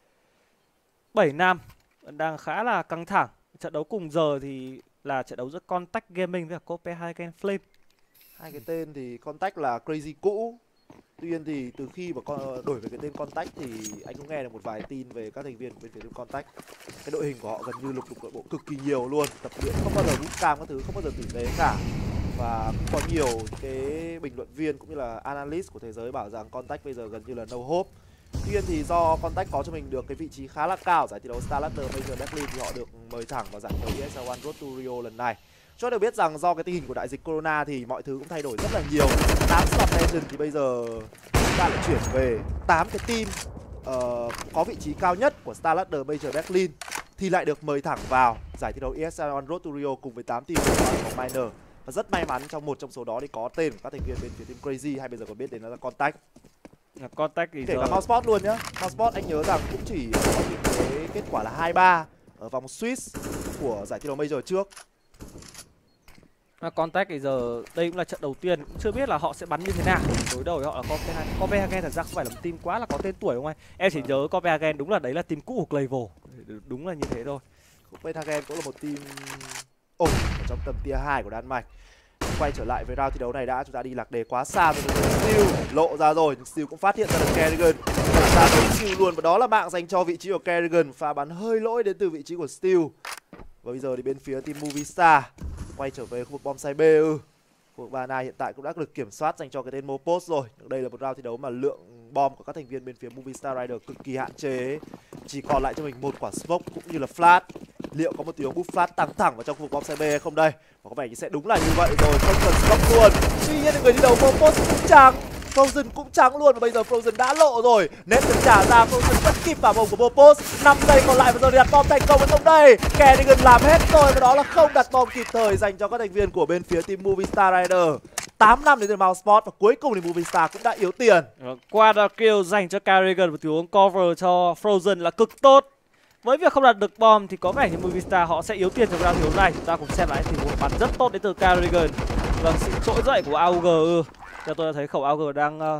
Speaker 3: bảy năm đang khá là căng thẳng. Trận đấu cùng giờ thì là trận đấu giữa Contact Gaming với Copenhagen Flame.
Speaker 2: Hai cái tên thì Contact là Crazy cũ. Tuy nhiên thì từ khi mà con đổi về cái tên Contact thì anh cũng nghe được một vài tin về các thành viên của bên phía Contact. Cái đội hình của họ gần như lục đục nội bộ cực kỳ nhiều luôn, tập luyện không bao giờ bootcamp các thứ, không bao giờ tử tế cả. Và cũng có nhiều cái bình luận viên cũng như là analyst của thế giới bảo rằng Contact bây giờ gần như là no hope. Tuy nhiên thì do Contact có cho mình được cái vị trí khá là cao giải thi đấu Star Ladder Major Berlin thì họ được mời thẳng vào giải thi đấu e ét lờ một Road to Rio lần này. Cho được biết rằng do cái tình hình của đại dịch Corona thì mọi thứ cũng thay đổi rất là nhiều. tám slot legend thì bây giờ chúng ta lại chuyển về tám cái team uh, có vị trí cao nhất của Star Ladder Major Berlin thì lại được mời thẳng vào giải thi đấu e ét lờ một Road to Rio cùng với tám team của Minor. Và rất may mắn trong một trong số đó thì có tên của các thành viên bên phía team Crazy, hay bây giờ còn biết đến nó là Contact.
Speaker 3: Contact thì
Speaker 2: kể
Speaker 3: giờ...
Speaker 2: cả Mousesports luôn nhá. Mousesports anh nhớ rằng cũng chỉ có những cái kết quả là hai ba ở vòng Swiss của giải thi đấu Major trước.
Speaker 3: Contact thì giờ đây cũng là trận đầu tiên, cũng chưa biết là họ sẽ bắn như thế nào. Đối đầu với họ là Copenhagen. Copenhagen thật ra không phải là một team quá là có tên tuổi không anh? Em chỉ nhớ Copenhagen đúng là đấy là team cũ của Clavel. Đúng là như thế thôi.
Speaker 2: Copenhagen cũng là một team ổn ở trong tầm tier hai của Đan Mạch. Quay trở lại với round thi đấu này đã, chúng ta đi lạc đề quá xa rồi. Steel lộ ra rồi, nhưng Steel cũng phát hiện ra được Kerrigan. Ra tới Steel luôn, và đó là mạng dành cho vị trí của Kerrigan. Pha bắn hơi lỗi đến từ vị trí của Steel. Và bây giờ thì bên phía team Movistar quay trở về khu vực bom site B ư. Khu vực ba này hiện tại cũng đã được kiểm soát dành cho cái tên Mopos rồi. Đây là một round thi đấu mà lượng bom của các thành viên bên phía Movistar Rider cực kỳ hạn chế. Chỉ còn lại cho mình một quả smoke cũng như là flash. Liệu có một tiếng boost flash tăng thẳng vào trong khu vực bom site B hay không đây? Và có vẻ như sẽ đúng là như vậy rồi, không cần smoke luôn. Tuy nhiên người đi đầu Mopos cũng trắng, Frozen cũng trắng luôn, và bây giờ Frozen đã lộ rồi. Nét được trả ra, Frozen vẫn kịp vào vòng của Mopos. năm giây còn lại và giờ thì đặt bom thành công hay không đây? Kerrigan làm hết rồi, và đó là không đặt bom kịp thời dành cho các thành viên của bên phía team Movistar Rider. tám năm đến từ Mouseport, và cuối cùng thì Movistar cũng đã yếu tiền.
Speaker 3: Quadra kill dành cho Kerrigan và tình huống cover cho Frozen là cực tốt. Với việc không đặt được bom thì có vẻ như Movistar họ sẽ yếu tiền trong round thi đấu này. Chúng ta cùng xem lại tình huống bắn rất tốt đến từ Kerrigan. Vâng, sự trỗi dậy của a u giê ư. Theo tôi đã thấy khẩu a u giê đang uh,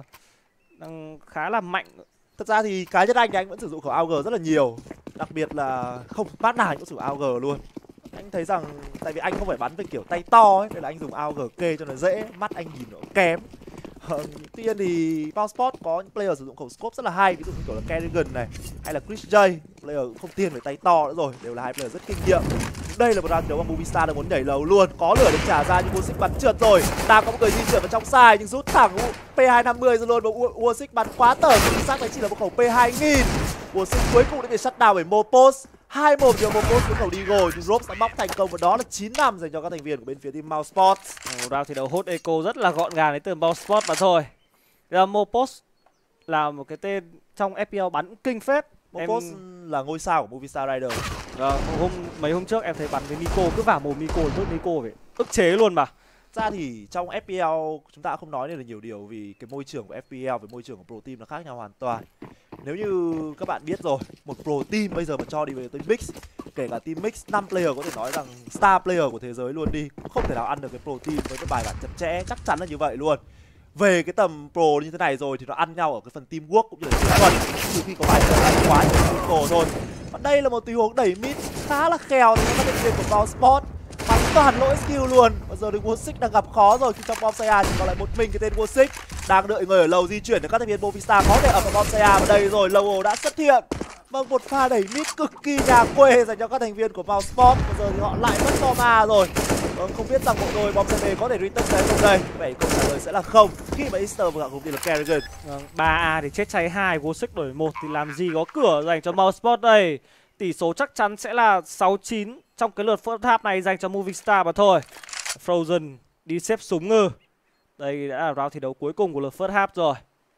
Speaker 3: đang khá là mạnh.
Speaker 2: Thật ra thì cá nhân anh thì anh vẫn sử dụng khẩu a u giê rất là nhiều. Đặc biệt là không phát nào anh cũng sử dụng a u giê luôn. Anh thấy rằng tại vì anh không phải bắn về kiểu tay to ấy, nên là anh dùng a u giê kê cho nó dễ, mắt anh nhìn nó kém. Ờ, tuy nhiên thì Mouseport có những player sử dụng khẩu scope rất là hay, ví dụ như kiểu là Kerrigan này hay là Chris J, player cũng không tiên về tay to nữa rồi, đều là hai player rất kinh nghiệm. Đây là một round đấu mà Movistar đang muốn nhảy lầu luôn, có lửa được trả ra nhưng Warsick bắn trượt rồi, đang có một người di chuyển vào trong sai nhưng rút thẳng P hai năm mươi ra luôn, và Warsick bắn quá tởm, chính xác đấy chỉ là một khẩu P hai nghìn. Warsick cuối cùng đã bị shut down bởi Mopos. Hai một cho Mopos với khẩu Deagle, nhưng Robs đã móc thành công, và đó là chín năm dành cho các thành viên của bên phía team Mouseport.
Speaker 3: Round thi đấu hot echo rất là gọn gàng đến từ Mouseport mà thôi. Là Mopos là một cái tên trong ép pê lờ bắn kinh phết.
Speaker 2: Mopos
Speaker 3: em...
Speaker 2: là ngôi sao của Movistar Rider.
Speaker 3: Vâng, hôm mấy hôm trước em thấy bắn với Nico, cứ vào mồm Nico rút Nico về ức chế luôn mà.
Speaker 2: Ra thì trong ép pê lờ chúng ta không nói nên là nhiều điều, vì cái môi trường của ép pê lờ với môi trường của Pro Team nó khác nhau hoàn toàn. Nếu như các bạn biết rồi, một Pro Team bây giờ mà cho đi về tới Mix, kể cả team Mix năm player có thể nói rằng star player của thế giới luôn đi, cũng không thể nào ăn được cái Pro Team với cái bài bản chặt chẽ, chắc chắn là như vậy luôn. Về cái tầm Pro như thế này rồi thì nó ăn nhau ở cái phần teamwork cũng như là chiến thuật, trừ khi có bài ăn quá nhiều Pro thôi. Còn đây là một tình huống đẩy mid khá là khèo cho các thành viên của Mouseport, bắn toàn lỗi skill luôn. Bây giờ thì Warsick đang gặp khó rồi, khi trong bom Saya chỉ còn lại một mình cái tên Warsick đang đợi người ở lầu di chuyển để các thành viên Movistar có thể ập vào bom Saya. Và đây rồi, Lowo đã xuất hiện. Vâng, một pha đẩy mid cực kỳ nhà quê dành cho các thành viên của Mouseport. Bây giờ thì họ lại mất Toma rồi. Vâng, không biết rằng bộ đôi bom xê bê có thể retake hay không đây. Vậy câu trả lời sẽ là không, khi mà Easter và cùng đi là Kerrigan.
Speaker 3: Vâng, ba A thì chết cháy hai, Warsick đổi một thì làm gì có cửa dành cho Mouseport đây. Tỷ số chắc chắn sẽ là sáu chín trong cái lượt first half này dành cho Movistar mà thôi. Frozen đi xếp súng ngư. Đây đã là round thi đấu cuối cùng của lượt first half rồi.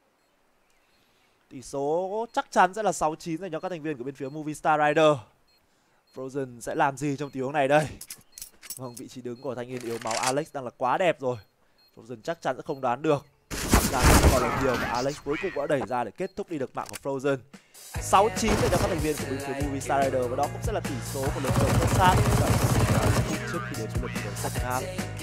Speaker 2: Tỷ số chắc chắn sẽ là sáu chín dành cho các thành viên của bên phía Movistar Rider. Frozen sẽ làm gì trong tình huống này đây? Vâng, vị trí đứng của thanh niên yếu máu Alex đang là quá đẹp rồi. Frozen chắc chắn sẽ không đoán được. Đang còn là nhiều mà Alex cuối cùng đã đẩy ra để kết thúc đi được mạng của Frozen. sáu chín dành cho các thành viên của bên phía Movistar Rider, và đó cũng sẽ là tỷ số của lượt đấu first half. Trước khi đến lượt đấu second half.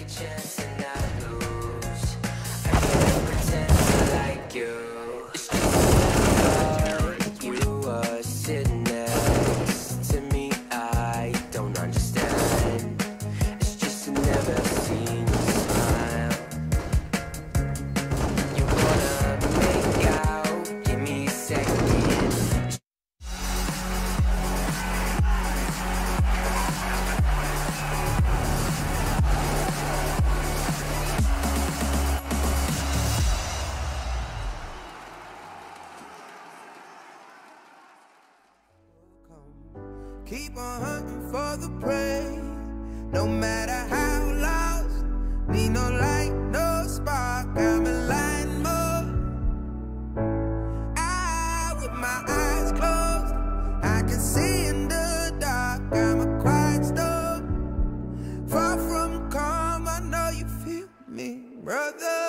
Speaker 4: Keep on hunting for the prey, no matter how lost. Need no light, no spark, I'm in line mode. I, with my eyes closed, I can see in the dark, I'm a quiet storm. Far from calm, I know you feel me, brother.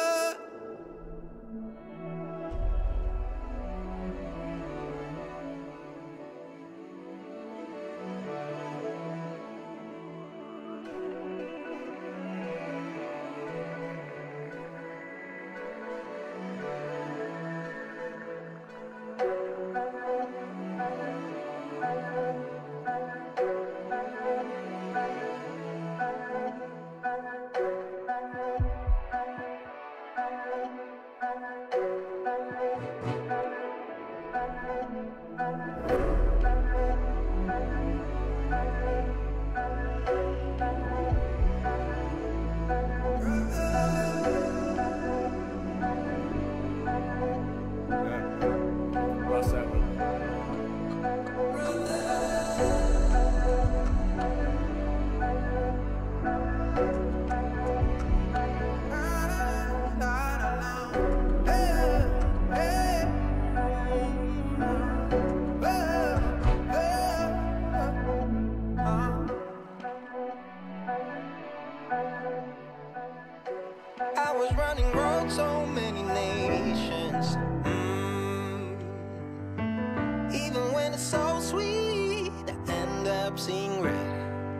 Speaker 4: running round so many nations. Mm. Even when it's so sweet, I end up seeing red.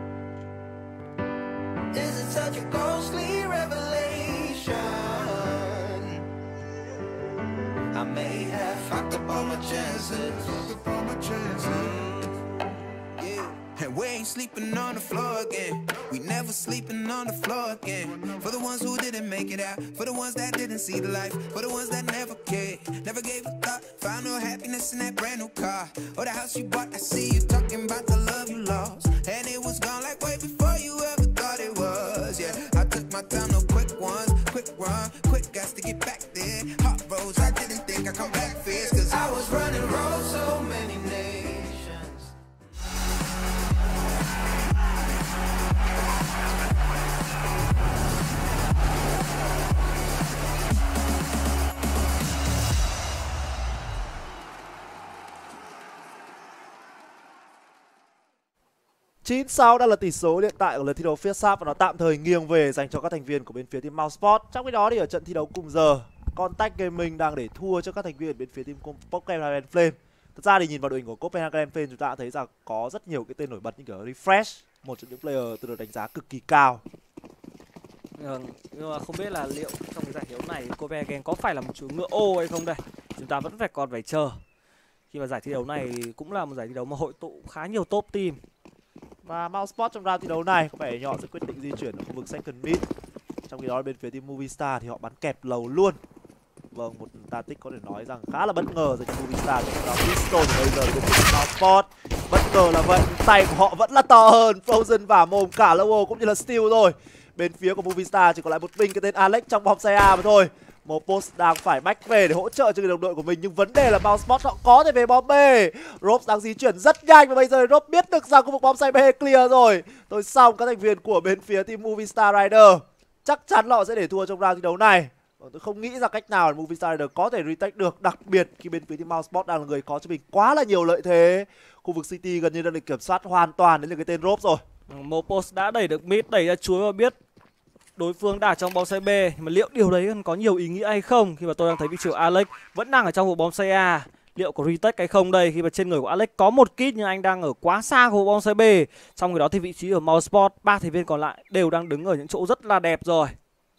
Speaker 4: Is it such a ghostly revelation? I may have fucked up all my chances. Fucked up all my chances. Mm. Yeah. And we ain't sleeping on the floor again. We never sleeping on the floor again. For the ones who didn't make it out, for the ones that didn't see the life, for the ones that never cared, never gave a thought, found no happiness in that brand new car or the house you bought. I see you talking about the love you lost, and it was gone like way before you ever thought it was. Yeah, I took my time, no quick ones, quick run, quick gas to get back there. Hot roads, I didn't think I'd come back fierce, cause I was running roads so many nations.
Speaker 2: chín sáu đang là tỷ số hiện tại của lượt thi đấu phía Sáp và nó tạm thời nghiêng về dành cho các thành viên của bên phía team Mouseport. Trong khi đó thì ở trận thi đấu cùng giờ, Contact Gaming đang để thua cho các thành viên bên phía team Copenhagen Flame. Thật ra thì nhìn vào đội hình của Copenhagen Flame chúng ta đã thấy rằng có rất nhiều cái tên nổi bật như kiểu Refresh, một trong những player từ được đánh giá cực kỳ cao.
Speaker 3: Ừ, nhưng mà không biết là liệu trong cái giải đấu này Copenhagen có phải là một chú ngựa ô hay không đây. Chúng ta vẫn phải còn phải chờ. Khi mà giải thi đấu này cũng là một giải thi đấu mà hội tụ khá nhiều top team.
Speaker 2: Và Mouseport trong round thi đấu này có vẻ họ sẽ quyết định di chuyển ở khu vực second mid. Trong khi đó bên phía team Movistar thì họ bắn kẹp lầu luôn. Vâng, một tactic có thể nói rằng khá là bất ngờ dành cho Movistar trong round pistol bây giờ bên phía Mouseport. Bất ngờ là vậy, tay của họ vẫn là to hơn Frozen và mồm cả Lowo cũng như là Steel rồi. Bên phía của Movistar chỉ còn lại một mình cái tên Alex trong bom xe A mà thôi. Mopos đang phải bách về để hỗ trợ cho người đồng đội của mình, nhưng vấn đề là Mouseport họ có thể về bom B. Robs đang di chuyển rất nhanh và bây giờ Robs biết được rằng khu vực bom xe B clear rồi. Tôi xong các thành viên của bên phía team Movistar Rider chắc chắn họ sẽ để thua trong round thi đấu này. Tôi không nghĩ ra cách nào để Movistar Rider có thể retake được, đặc biệt khi bên phía team Mouseport đang là người có cho mình quá là nhiều lợi thế. Khu vực City gần như đã được kiểm soát hoàn toàn đến từ cái tên Robs rồi.
Speaker 3: Mopos đã đẩy được mid, đẩy ra chuối và biết đối phương đã trong bom xe B, nhưng mà liệu điều đấy có nhiều ý nghĩa hay không khi mà tôi đang thấy vị trí của Alex vẫn đang ở trong vụ bom xe A. Liệu có retake hay không đây, khi mà trên người của Alex có một kit nhưng anh đang ở quá xa khu bom xe B. Trong khi đó thì vị trí ở Mouseport, ba thành viên còn lại đều đang đứng ở những chỗ rất là đẹp rồi.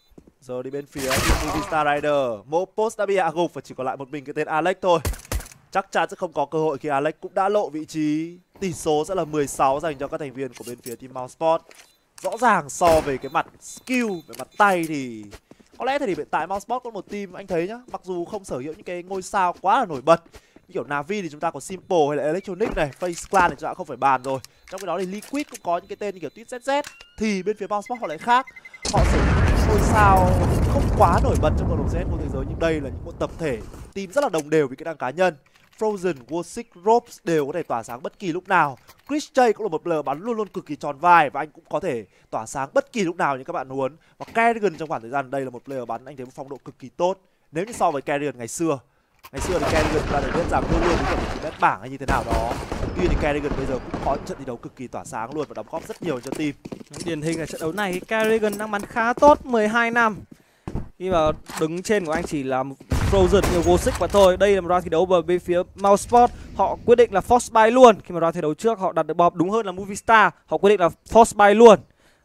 Speaker 2: Giờ đi bên phía Movistar Rider, Mopos đã bị hạ gục và chỉ còn lại một mình cái tên Alex thôi. Chắc chắn sẽ không có cơ hội khi Alex cũng đã lộ vị trí. Tỷ số sẽ là mười sáu dành cho các thành viên của bên phía team Mouseport. Rõ ràng so về cái mặt skill, về mặt tay thì có lẽ thời điểm hiện tại Mouseport có một team anh thấy nhá, mặc dù không sở hữu những cái ngôi sao quá là nổi bật như kiểu Navi thì chúng ta có Simple hay là Electronic này, Face Clan thì chúng ta không phải bàn rồi. Trong cái đó thì Liquid cũng có những cái tên như kiểu Tweet zét zét, thì bên phía Mouseport họ lại khác. Họ sở hữu những ngôi sao không quá nổi bật trong cộng đồng xê ét của thế giới, nhưng đây là những một tập thể team rất là đồng đều vì kỹ năng cá nhân. Frozen, Warsick, Robs đều có thể tỏa sáng bất kỳ lúc nào. Chris J cũng là một player bắn luôn luôn cực kỳ tròn vai và anh cũng có thể tỏa sáng bất kỳ lúc nào như các bạn muốn. Và Kerrigan trong khoảng thời gian đây là một player bắn anh thấy một phong độ cực kỳ tốt. Nếu như so với Kerrigan ngày xưa, ngày xưa thì Kerrigan ta thể biết rằng luôn luôn đứng ở một cái bảng hay như thế nào đó. Tuy thì Kerrigan bây giờ cũng có trận thi đấu cực kỳ tỏa sáng luôn và đóng góp rất nhiều cho team.
Speaker 3: Điển hình là trận đấu này Kerrigan đang bắn khá tốt, mười hai năm. Khi mà đứng trên của anh chỉ là Frozen nhiều Warsick và thôi. Đây là một round thi đấu bởi bên phía Mouseport họ quyết định là force buy luôn. Khi mà round thi đấu trước họ đặt được bom, đúng hơn là Movistar họ quyết định là force buy luôn.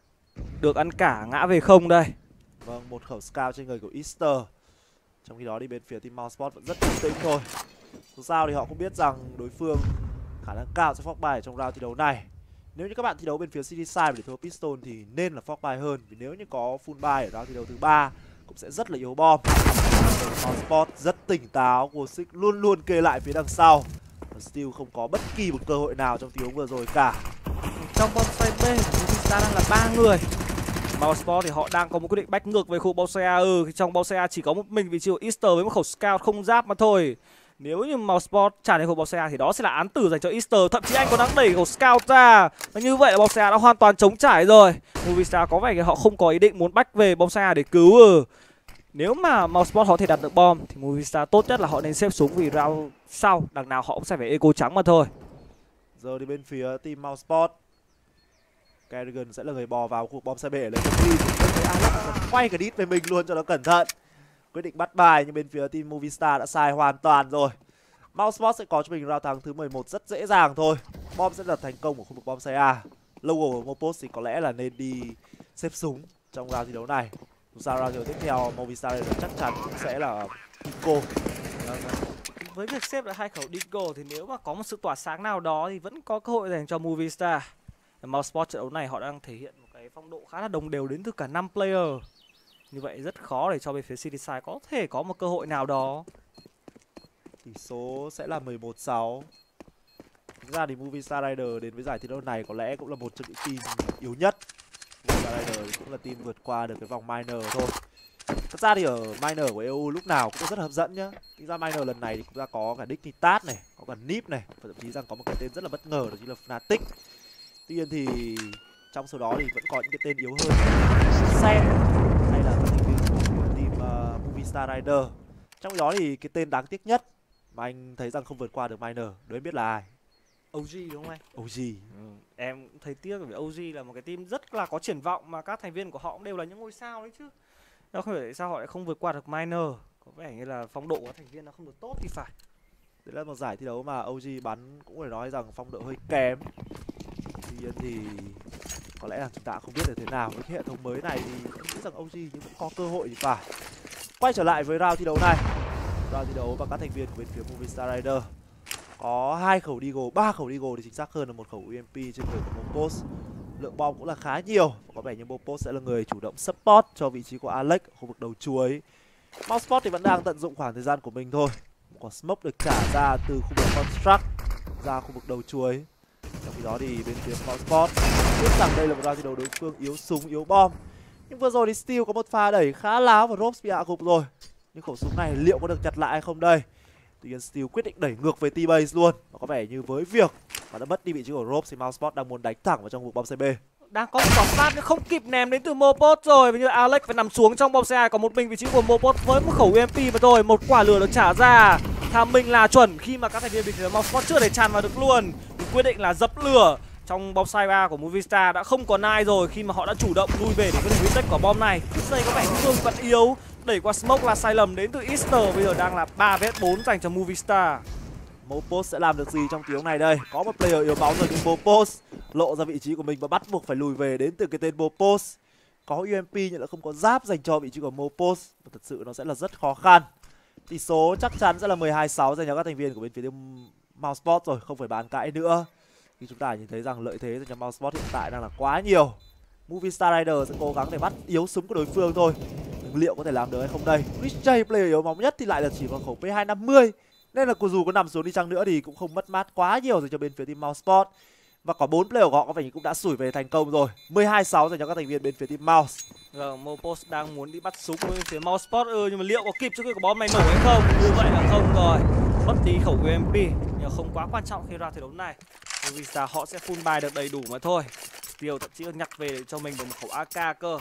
Speaker 3: Được ăn cả ngã về không đây.
Speaker 2: Vâng, một khẩu scout trên người của Easter. Trong khi đó đi bên phía team Mouseport vẫn rất bình tĩnh thôi. Dù sao thì họ cũng biết rằng đối phương khả năng cao sẽ force buy trong round thi đấu này. Nếu như các bạn thi đấu bên phía City Side để thua Piston thì nên là force buy hơn, vì nếu như có full buy ở round thi đấu thứ ba cũng sẽ rất là yếu bom. Mouseport rất tỉnh táo, Warsick luôn luôn kê lại phía đằng sau. Steel không có bất kỳ một cơ hội nào trong tiếng vừa rồi cả.
Speaker 3: Trong bom xe B, Movistar đang là ba người. Mouseport thì họ đang có một quyết định bách ngược về khu bom xe A. Ừ, trong bom xe A chỉ có một mình vị trí của Easter với một khẩu scout không giáp mà thôi. Nếu như Mouseport trả đến khu bom xe A thì đó sẽ là án tử dành cho Easter. Thậm chí anh còn đang đẩy khẩu scout ra. Và như vậy là bom xe A đã hoàn toàn trống trải rồi. Movistar có vẻ họ không có ý định muốn bách về bom xe A để cứu. Ừ. Nếu mà Mouseport họ thể đặt được bom thì Movistar tốt nhất là họ nên xếp súng, vì round sau đằng nào họ cũng sẽ phải eco trắng mà thôi.
Speaker 2: Giờ đi bên phía team Mouseport, Kerrigan sẽ là người bò vào khu bom xe bể lấy một ly. Alex quay cái đít về mình luôn cho nó cẩn thận. Quyết định bắt bài nhưng bên phía team Movistar đã sai hoàn toàn rồi. Mousesports sẽ có cho mình round thắng thứ mười một rất dễ dàng thôi. Bom sẽ là thành công của khu vực bom xe A. Logo của Mopos thì có lẽ là nên đi xếp súng trong round thi đấu này. Dù sao round thi đấu tiếp theo Movistar chắc chắn sẽ là Dico.
Speaker 3: Với việc xếp là hai khẩu Dico thì nếu mà có một sự tỏa sáng nào đó thì vẫn có cơ hội dành cho Movistar. Mousesports trận đấu này họ đang thể hiện một cái phong độ khá là đồng đều đến từ cả năm player. Như vậy rất khó để cho bên phía Cityside có thể có một cơ hội nào đó.
Speaker 2: Tỷ số sẽ là mười một sáu. Thực ra thì Movistar Rider đến với giải thi đấu này có lẽ cũng là một trong những team yếu nhất. Movistar Rider cũng là team vượt qua được cái vòng minor thôi. Thật ra thì ở minor của e u lúc nào cũng rất là hấp dẫn nhá. Thực ra minor lần này thì cũng đã có cả Dignitas này, có cả Nip này, và thậm chí rằng có một cái tên rất là bất ngờ đó chính là Fnatic. Tuy nhiên thì trong số đó thì vẫn có những cái tên yếu hơn. Sen hay là các thành viên của team uh, Movistar Rider. Trong đó thì cái tên đáng tiếc nhất mà anh thấy rằng không vượt qua được minor, đố em biết là ai?
Speaker 3: ô giê đúng không anh?
Speaker 2: ô giê.
Speaker 3: Ừ, em cũng thấy tiếc vì ô giê là một cái team rất là có triển vọng mà các thành viên của họ cũng đều là những ngôi sao đấy chứ. Nó không phải sao họ lại không vượt qua được minor. Có vẻ như là phong độ của các thành viên nó không được tốt thì phải.
Speaker 2: Đấy là một giải thi đấu mà ô giê bắn cũng phải nói rằng phong độ hơi kém. Tuy nhiên thì có lẽ là chúng ta không biết được thế nào. Với cái hệ thống mới này thì em nghĩ rằng ô giê nhưng vẫn có cơ hội thì phải. Quay trở lại với round thi đấu này. Round thi đấu và các thành viên của bên phía Movistar Rider. Có hai khẩu Deagle, ba khẩu Deagle thì chính xác hơn là một khẩu u em pê trên người của Mopos. Lượng bom cũng là khá nhiều. Có vẻ như Mopos sẽ là người chủ động support cho vị trí của Alex ở khu vực đầu chuối. Mousesports thì vẫn đang tận dụng khoảng thời gian của mình thôi. Quả smoke được trả ra từ khu vực construct ra khu vực đầu chuối. Trong khi đó thì bên phía Mousesports biết rằng đây là một round thi đấu đối phương yếu súng, yếu bom. Nhưng vừa rồi thì Steel có một pha đẩy khá láo và Robs bị hạ gục rồi. Nhưng khẩu súng này liệu có được nhặt lại hay không đây? Tuy nhiên Steel quyết định đẩy ngược về T-base luôn. Và có vẻ như với việc mà đã mất đi vị trí của Robs thì Mousesports đang muốn đánh thẳng vào trong vùng bom xê bê.
Speaker 3: Đang có một quả phát nhưng không kịp ném đến từ Mopos rồi. Và như Alex phải nằm xuống trong bom xe. Có một mình vị trí của Mopos với một khẩu u em pê mà thôi. Một quả lửa được trả ra. Tham minh là chuẩn khi mà các thành viên bên phía Mousesports chưa thể tràn vào được luôn. Thì quyết định là dập lửa. Trong bom sai ba của Movistar đã không còn ai rồi khi mà họ đã chủ động lui về để có thể retake quả bom này. Giây có vẻ như thương vẫn yếu. Đẩy qua smoke là sai lầm đến từ Easter. Bây giờ đang là ba vs bốn dành cho Movistar.
Speaker 2: Mopos sẽ làm được gì trong tiếng này đây? Có một player yếu bóng rồi nhưng Mopos lộ ra vị trí của mình và bắt buộc phải lùi về đến từ cái tên Mopos. Có u em pê nhưng lại không có giáp dành cho vị trí của Mopos. Và thật sự nó sẽ là rất khó khăn. Tỷ số chắc chắn sẽ là mười hai sáu dành cho các thành viên của bên phía Mousesports rồi, không phải bàn cãi nữa. Khi chúng ta nhìn thấy rằng lợi thế dành cho Mousesports hiện tại đang là quá nhiều. Movistar Rider sẽ cố gắng để bắt yếu súng của đối phương thôi. Nhưng liệu có thể làm được hay không đây? Rich J player yếu bóng nhất thì lại là chỉ vào khẩu P hai năm mươi. Nên là dù có nằm xuống đi chăng nữa thì cũng không mất mát quá nhiều dành cho bên phía team Mousesports. Và có bốn player của họ có vẻ như cũng đã sủi về thành công rồi. mười hai sáu dành cho các thành viên bên phía team Mouse.
Speaker 3: Vâng, Mopos đang muốn đi bắt súng bên phía Mousesports ừ, nhưng mà liệu có kịp trước khi quả bom này nổ hay không? Như vậy là không rồi. Mất đi khẩu u em pê nhưng không quá quan trọng khi ra thi đấu này. Movistar họ sẽ full buy được đầy đủ mà thôi. Steel thậm chí nhặt về để cho mình một khẩu a ca cơ.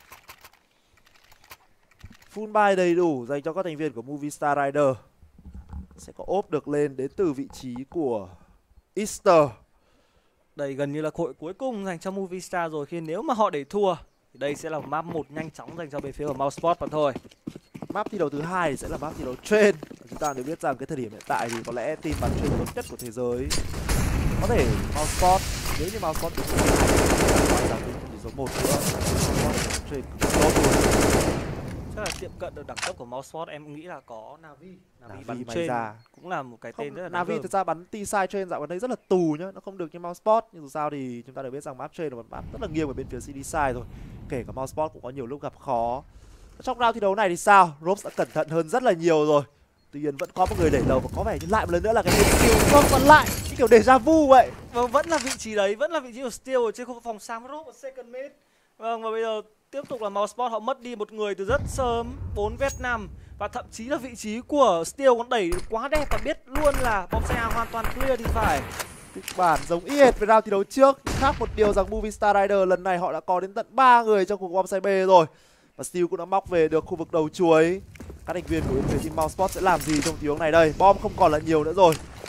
Speaker 2: Full buy đầy đủ dành cho các thành viên của Movistar Rider. Sẽ có ốp được lên đến từ vị trí của Easter.
Speaker 3: Đây gần như là cơ hội cuối cùng dành cho Movistar rồi. Khi nếu mà họ để thua thì đây sẽ là map một nhanh chóng dành cho bên phía của Mousesports mà thôi.
Speaker 2: Map thi đấu thứ hai thì sẽ là map thi đấu train. Chúng ta đều biết rằng cái thời điểm hiện tại thì có lẽ team bắn train tốt nhất của thế giới có thể Mousesports. Nếu như Mousesports đứng ở hai rằng đến tỷ số một nữa, train tốt luôn.
Speaker 3: Chắc là tiệm cận được đẳng cấp của Mousesports em nghĩ là có Navi. Navi,
Speaker 2: Navi
Speaker 3: bắn
Speaker 2: may
Speaker 3: trên
Speaker 2: ra
Speaker 3: cũng là một cái tên
Speaker 2: không,
Speaker 3: rất là
Speaker 2: Navi thực ra bắn T-side train dạo gần đây rất là tù nhá, nó không được như Mousesports. Nhưng dù sao thì chúng ta đều biết rằng map train là một map rất là nghiêng ở bên phía xê đê side rồi. Kể cả Mousesports cũng có nhiều lúc gặp khó. Trong round thi đấu này thì sao? Robs đã cẩn thận hơn rất là nhiều rồi. Tuy nhiên vẫn có một người đẩy lầu và có vẻ như lại một lần nữa là cái Steel không còn lại, cái kiểu déjà vu vậy.
Speaker 3: Vâng, vẫn là vị trí đấy, vẫn là vị trí của Steel ở trên khu vực phòng Sam Rob ở second mid. Vâng, và bây giờ tiếp tục là Mousesports họ mất đi một người từ rất sớm, bốn vs năm. Và thậm chí là vị trí của Steel còn đẩy quá đẹp và biết luôn là bom xe hoàn toàn clear thì phải.
Speaker 2: Kịch bản giống y hệt với round thi đấu trước. Khác một điều rằng Movistar Rider lần này họ đã có đến tận ba người trong cuộc bom xe B rồi. Và Steel cũng đã móc về được khu vực đầu chuối. Các thành viên của bên phía team Mousesports sẽ làm gì trong tình huống này đây? Bom không còn là nhiều nữa rồi.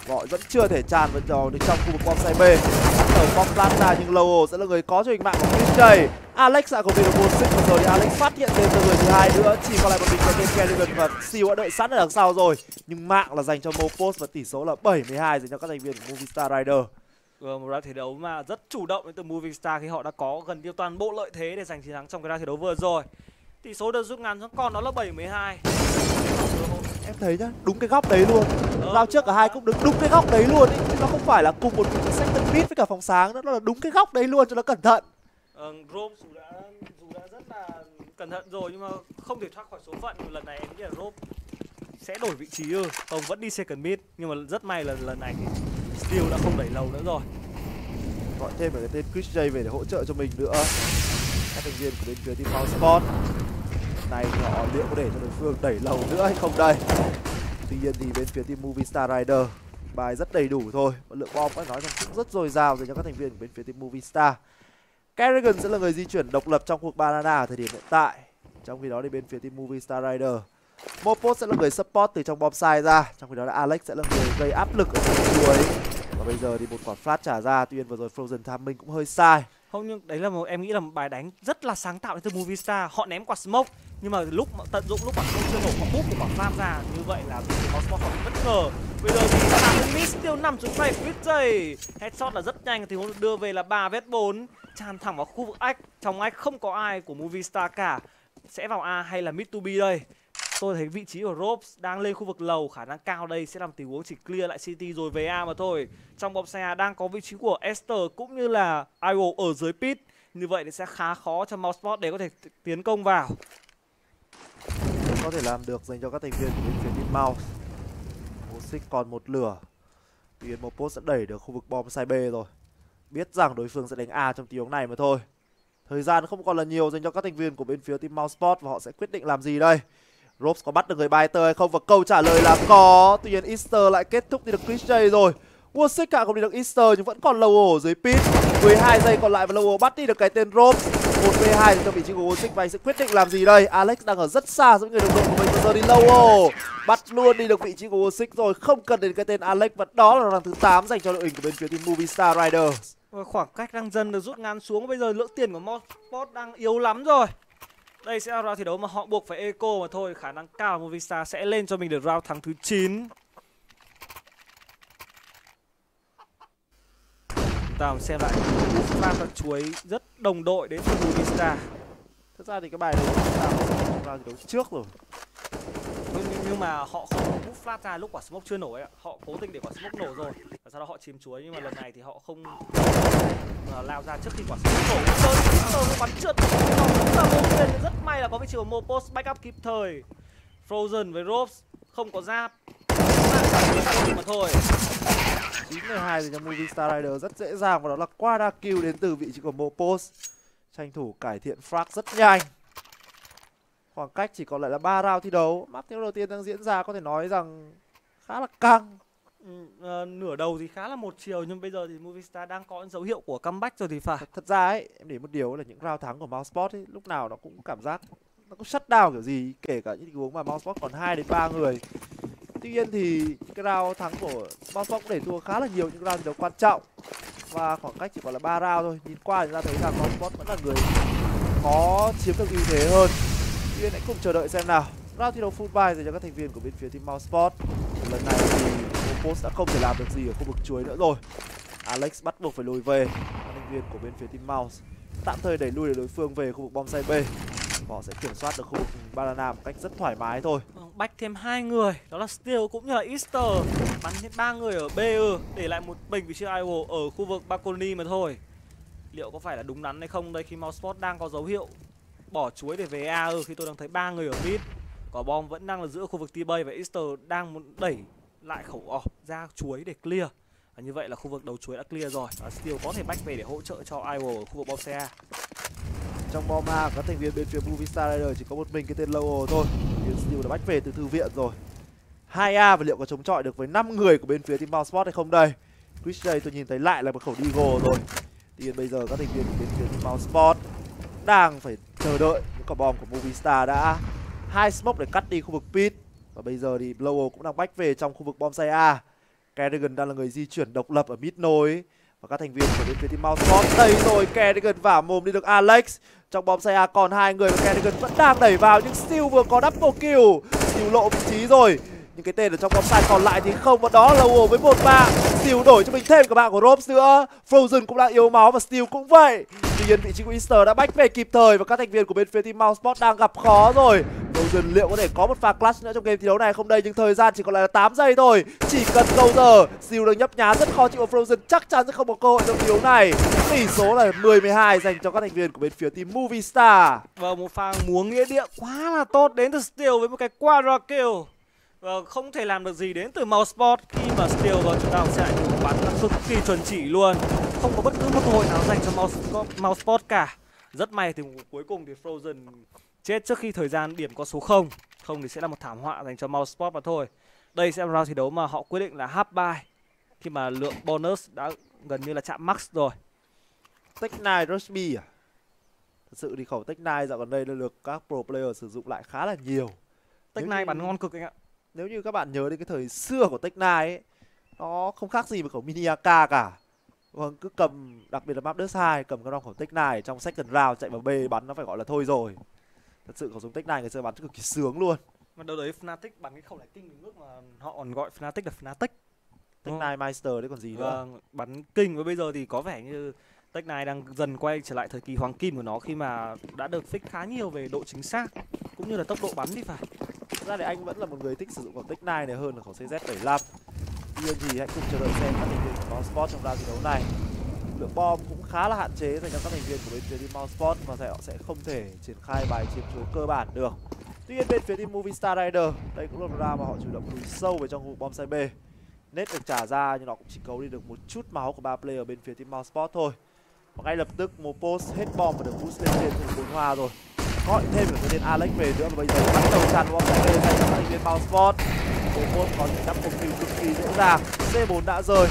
Speaker 2: Gọi vẫn chưa thể tràn vào được trong khu vực bom site B. Ở bom flash ra nhưng Lowo sẽ là người có cho hình mạng của Chrisjay. Alex lại không bị được vô xích rồi thì Alex phát hiện thêm người thứ hai nữa, chỉ còn lại một mình là tên Kerrigan và Steel đã đợi sẵn ở đằng sau rồi. Nhưng mạng là dành cho Mopos và tỷ số là bảy mươi hai dành cho các thành viên của Movistar Rider.
Speaker 3: Ừ, một round thi đấu mà rất chủ động đến từ Movistar khi họ đã có gần như toàn bộ lợi thế để giành chiến thắng trong cái round thi đấu vừa rồi. Tỷ số được rút ngắn xuống còn đó là bảy mươi hai.
Speaker 2: Em thấy nhá, đúng cái góc đấy luôn. Ờ, round trước cả hai cũng đứng đúng cái góc đấy luôn ý. Nó không phải là cùng một cái second mid với cả phòng sáng nữa, nó là đúng cái góc đấy luôn cho nó cẩn thận.
Speaker 3: Ờ, Rome dù đã dù đã rất là cẩn thận rồi nhưng mà không thể thoát khỏi số phận. Lần này em nghĩ là Rome sẽ đổi vị trí ư. Không, vẫn đi second mid nhưng mà rất may là lần này thì Steel đã không đẩy lâu nữa rồi.
Speaker 2: Gọi thêm một cái tên Chrisjay về để hỗ trợ cho mình nữa. Các thành viên của bên phía team Mousesports này họ liệu có để cho đối phương đẩy lâu nữa hay không đây. Tuy nhiên thì bên phía team Movistar Rider bài rất đầy đủ thôi, và lượng bom phải nói rằng cũng rất dồi dào dành cho các thành viên của bên phía team Movistar. Kerrigan sẽ là người di chuyển độc lập trong cuộc banana ở thời điểm hiện tại. Trong khi đó thì bên phía team Movistar Rider, Mopos sẽ là người support từ trong bom site ra, trong khi đó là Alex sẽ là người gây áp lực ở trong chuối. Và bây giờ thì một quả flash trả ra, tuy nhiên vừa rồi Frozen timing cũng hơi sai.
Speaker 3: Không, nhưng đấy là một em nghĩ là một bài đánh rất là sáng tạo đến từ Movistar. Họ ném quả smoke nhưng mà lúc mà tận dụng lúc quả smoke chưa nổ, họ búp một quả flash ra, như vậy là Mousesports họ bị bất ngờ. Bây giờ thì Tàng Miss tiêu nằm xuống tay Chrisjay, headshot là rất nhanh, thì đưa về là ba vs bốn, tràn thẳng vào khu vực ách. Trong ách không có ai của Movistar cả. Sẽ vào A hay là mid to B đây? Tôi thấy vị trí của Robes đang lên khu vực lầu, khả năng cao đây sẽ làm tình huống chỉ clear lại City rồi về A mà thôi. Trong bom xe đang có vị trí của Esther cũng như là i o ở dưới pit. Như vậy thì sẽ khá khó cho Mousesports để có thể tiến công vào.
Speaker 2: Có thể làm được dành cho các thành viên của bên phía team Mouse. Xích còn một lửa. Tuy nhiên Mopos sẽ đẩy được khu vực bom side B rồi. Biết rằng đối phương sẽ đánh A trong tình huống này mà thôi. Thời gian không còn là nhiều dành cho các thành viên của bên phía team Mousesports và họ sẽ quyết định làm gì đây. Robes có bắt được người Biter hay không, và câu trả lời là có. Tuy nhiên Easter lại kết thúc đi được Chrisjay rồi. Warsick cả không đi được Easter nhưng vẫn còn Lowo ở dưới pit. mười hai giây còn lại và Lowo bắt đi được cái tên Robes. một v hai cho vị trí của Warsick và anh sẽ quyết định làm gì đây. Alex đang ở rất xa giữa người đồng đội của mình, bây giờ đi Lowo bắt luôn đi được vị trí của Warsick rồi, không cần đến cái tên Alex, và đó là round thứ tám dành cho đội hình của bên phía team Movistar Riders.
Speaker 3: Khoảng cách đang dần được rút ngắn xuống, bây giờ lượng tiền của Mousesports đang yếu lắm rồi. Đây sẽ là round thi đấu mà họ buộc phải eco mà thôi, khả năng cao là Movistar sẽ lên cho mình được round thắng thứ chín. Chúng ta xem lại pha các chuối rất đồng đội đến từ Movistar.
Speaker 2: Thật ra thì cái bài này chúng ta sẽ không round thi đấu trước rồi.
Speaker 3: Nhưng, nhưng mà họ không bút flash ra lúc quả smoke chưa nổ ấy ạ. Họ cố tình để quả smoke nổ rồi và sau đó họ chìm chuối, nhưng mà lần này thì họ không uh, lao ra trước khi quả smoke nổ. Rồi bắn trượt rất là vô duyên, rất may là có vị trí của Mopos backup kịp thời. Frozen với Robes không có giáp mà thôi.
Speaker 2: chín mười hai dành cho Movistar Rider rất dễ dàng, và đó là quadra kill đến từ vị trí của Mopos. Tranh thủ cải thiện frag rất nhanh. Khoảng cách chỉ còn lại là ba round thi đấu. Map thi đấu đầu tiên đang diễn ra có thể nói rằng khá là căng.
Speaker 3: Ừ, uh, nửa đầu thì khá là một chiều, nhưng bây giờ thì Movistar đang có những dấu hiệu của comeback rồi thì phải.
Speaker 2: Thật, thật ra ấy, em để một điều là những round thắng của Mousesports ấy, lúc nào nó cũng cảm giác nó cũng shut down kiểu gì, kể cả những tình huống mà Mousesports còn hai đến ba người. Tuy nhiên thì cái round thắng của Mousesports cũng để thua khá là nhiều những round thi đấu quan trọng, và khoảng cách chỉ còn là ba round thôi. Nhìn qua thì ra thấy rằng Mousesports vẫn là người có chiếm được ưu thế hơn. Tuy nhiên hãy cùng chờ đợi xem nào. Round thi đấu full buy dành cho các thành viên của bên phía team Mousesports. Lần này thì Mopos đã không thể làm được gì ở khu vực chuối nữa rồi. Alex bắt buộc phải lùi về. Các thành viên của bên phía team Mouse tạm thời đẩy lui để đối phương về khu vực bom site B. Họ sẽ kiểm soát được khu vực banana một cách rất thoải mái thôi.
Speaker 3: Bách thêm hai người, đó là Steel cũng như là Easter. Bắn thêm ba người ở B ư, để lại một mình vị trí i o ở khu vực balcony mà thôi. Liệu có phải là đúng đắn hay không đây, khi Mousesports đang có dấu hiệu bỏ chuối để về A ư, khi tôi đang thấy ba người ở mid. Quả bom vẫn đang là giữa khu vực T-Bay và Easter đang muốn đẩy lại khẩu ọp ra chuối để clear. Và như vậy là khu vực đầu chuối đã clear rồi. Và Steel có thể back về để hỗ trợ cho i o ở khu vực bom xe A.
Speaker 2: Trong bom A, các thành viên bên phía Movistar Rider chỉ có một mình cái tên Lowo thôi. Viên Steel đã back về từ thư viện rồi. hai A và liệu có chống chọi được với năm người của bên phía team Mousesports hay không đây? Chrisjay tôi nhìn thấy lại là một khẩu Deagle rồi. Tuy nhiên bây giờ các thành viên của bên phía team Mousesports đang phải chờ đợi những quả bom của Movistar đã hai smoke để cắt đi khu vực pit. Và bây giờ thì Lowo cũng đang back về trong khu vực bom site A. Kerrigan đang là người di chuyển độc lập ở mid node và các thành viên của bên phía team Mouseport đây rồi. Kerrigan vả mồm đi được Alex. Trong bom xe A còn hai người và Kerrigan vẫn đang đẩy vào nhưng Steel vừa có double kill. Steel lộ vị trí rồi. Nhưng cái tên ở trong bom site còn lại thì không, và đó là Lowell với một mạng. Steel đổi cho mình thêm cả bạn của Robs nữa. Frozen cũng đang yếu máu và Steel cũng vậy. Tuy nhiên vị trí của Easter đã bách về kịp thời và các thành viên của bên phía team Mouseport đang gặp khó rồi. Frozen liệu có thể có một pha clutch nữa trong game thi đấu này không đây, nhưng thời gian chỉ còn lại là tám giây thôi. Chỉ cần câu giờ, Steel đang nhấp nhá rất khó chịu và Frozen chắc chắn sẽ không có cơ hội trong thi đấu này. Tỷ số là mười mười hai dành cho các thành viên của bên phía team Movistar.
Speaker 3: Và một pha múa nghĩa địa quá là tốt đến từ Steel với một cái quadra kill. Và không thể làm được gì đến từ Mouseport khi mà Steel vào chúng ta sẽ lại bắn là cực kỳ chuẩn chỉ luôn. Không có bất cứ một cơ hội nào dành cho Mouseport, Mouseport cả. Rất may thì cuối cùng thì Frozen chết trước khi thời gian điểm có số không. Không thì sẽ là một thảm họa dành cho Mouseport mà thôi. Đây sẽ là round thi đấu mà họ quyết định là half buy khi mà lượng bonus đã gần như là chạm max rồi.
Speaker 2: Tech nine Rushby à? Thật sự thì khẩu Tech nine dạo gần đây đã được các pro player sử dụng lại khá là nhiều.
Speaker 3: Tech nine bắn ngon cực anh ạ.
Speaker 2: Nếu như các bạn nhớ đến cái thời xưa của Tech nine ấy, nó không khác gì với khẩu mini a ca cả. Vâng, cứ cầm, đặc biệt là map Dust hai, cầm cái đòn khẩu Tech nine trong second round chạy vào B bắn nó phải gọi là thôi rồi. Thật sự khẩu súng Tech nine ngày xưa bắn cực kỳ sướng luôn.
Speaker 3: Mà đâu đấy Fnatic bắn cái khẩu này kinh đến mức mà họ còn gọi Fnatic là Fnatic.
Speaker 2: Tech nine Meister đấy còn gì nữa.
Speaker 3: Vâng, bắn kinh, và bây giờ thì có vẻ như Tech nine đang dần quay trở lại thời kỳ hoàng kim của nó khi mà đã được fix khá nhiều về độ chính xác cũng như là tốc độ bắn thì phải.
Speaker 2: Thực ra thì anh vẫn là một người thích sử dụng khẩu Tech nine này hơn là khẩu C Z bảy mươi lăm. Tuy nhiên thì hãy cùng chờ đợi xem các thành viên của Mouseport trong round thi đấu này. Lượng bom cũng khá là hạn chế dành cho các thành viên của bên phía team Mouseport và họ sẽ không thể triển khai bài chiếm chuối cơ bản được. Tuy nhiên bên phía team Movistar Rider, đây cũng là một round mà họ chủ động lùi sâu về trong khu bom site B. Nết được trả ra nhưng nó cũng chỉ cấu đi được một chút máu của ba player bên phía team Mouseport thôi. Và ngay lập tức một post hết bom và được boost lên trên từ bốn hoa rồi. Gọi thêm được cái tên Alex về nữa và bây giờ bắt đầu tràn bom site B dành cho các thành viên Mouseport. Một post có những double kill cực kỳ dễ dàng. C bốn đã rơi.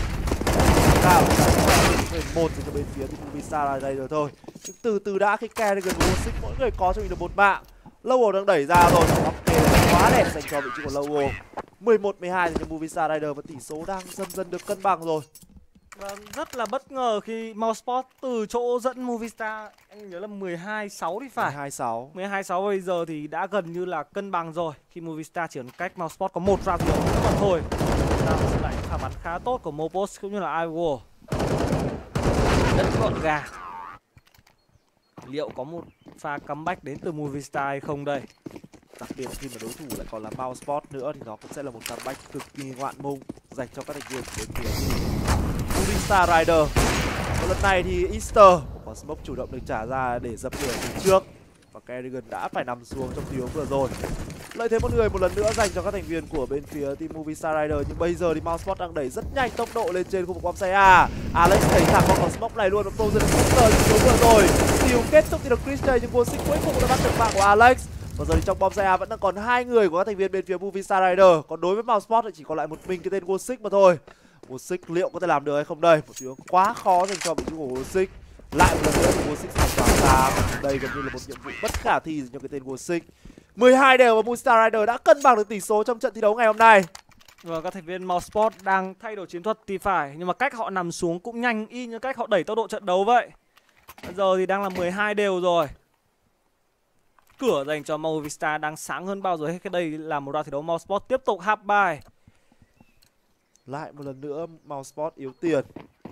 Speaker 2: Cao một dành cho bên phía team Movistar Rider thôi. Nhưng từ từ đã khi Kerrigan và Wosik mỗi người có cho mình được một mạng. Lowell đang đẩy ra rồi. Ok, quá đẹp dành cho vị trí của Lowell. mười một mười hai dành cho Movistar Rider và tỷ số đang dần dần được cân bằng rồi.
Speaker 3: Và rất là bất ngờ khi Mouseport từ chỗ dẫn Movistar, anh nhớ là mười hai sáu thì phải.
Speaker 2: mười hai sáu.
Speaker 3: mười hai sáu bây giờ thì đã gần như là cân bằng rồi. Khi Movistar chỉ còn cách Mouseport có một round nữa mà thôi. Ta sẽ lại khả bắn khá tốt của Mopos cũng như là Iwo. Rất gọn gàng. Liệu có một pha comeback đến từ Movistar hay không đây?
Speaker 2: Đặc biệt khi mà đối thủ lại còn là Mouseport nữa thì nó cũng sẽ là một comeback cực kỳ ngoạn mục dành cho các thành viên của bên phía Movistar Rider. Và lần này thì Easter có smoke chủ động được trả ra để dập lửa từ trước và Kerrigan đã phải nằm xuống trong tình huống vừa rồi. Lợi thế một người một lần nữa dành cho các thành viên của bên phía team Movistar Rider, nhưng bây giờ thì Mouseport đang đẩy rất nhanh tốc độ lên trên khu vực bom xe A. Alex đẩy thẳng vào con smoke này luôn và Frozen cũng rời tình huống vừa rồi. Steel kết thúc thì được Chris J nhưng Wosik cuối cùng đã bắt được mạng của Alex. Và giờ thì trong bom xe A vẫn đang còn hai người của các thành viên bên phía Movistar Rider, còn đối với Mouseport thì chỉ còn lại một mình cái tên Wosik mà thôi. Wosik liệu có thể làm được hay không đây? Một tình huống quá khó dành cho vị trí của Wosik. Lại một lần nữa thì Wosik phải tỏa sáng. Đây gần như là một nhiệm vụ bất khả thi dành cho cái tên Wosik. mười hai đều và Movistar Rider đã cân bằng được tỷ số trong trận thi đấu ngày hôm nay.
Speaker 3: Và các thành viên Mouseport đang thay đổi chiến thuật thì phải, nhưng mà cách họ nằm xuống cũng nhanh y như cách họ đẩy tốc độ trận đấu vậy. Bây giờ thì đang là mười hai đều rồi. Cửa dành cho Movistar đang sáng hơn bao giờ hết. Cái đây là một round thi đấu Mouseport tiếp tục half buy.
Speaker 2: Lại một lần nữa Mouseport yếu tiền.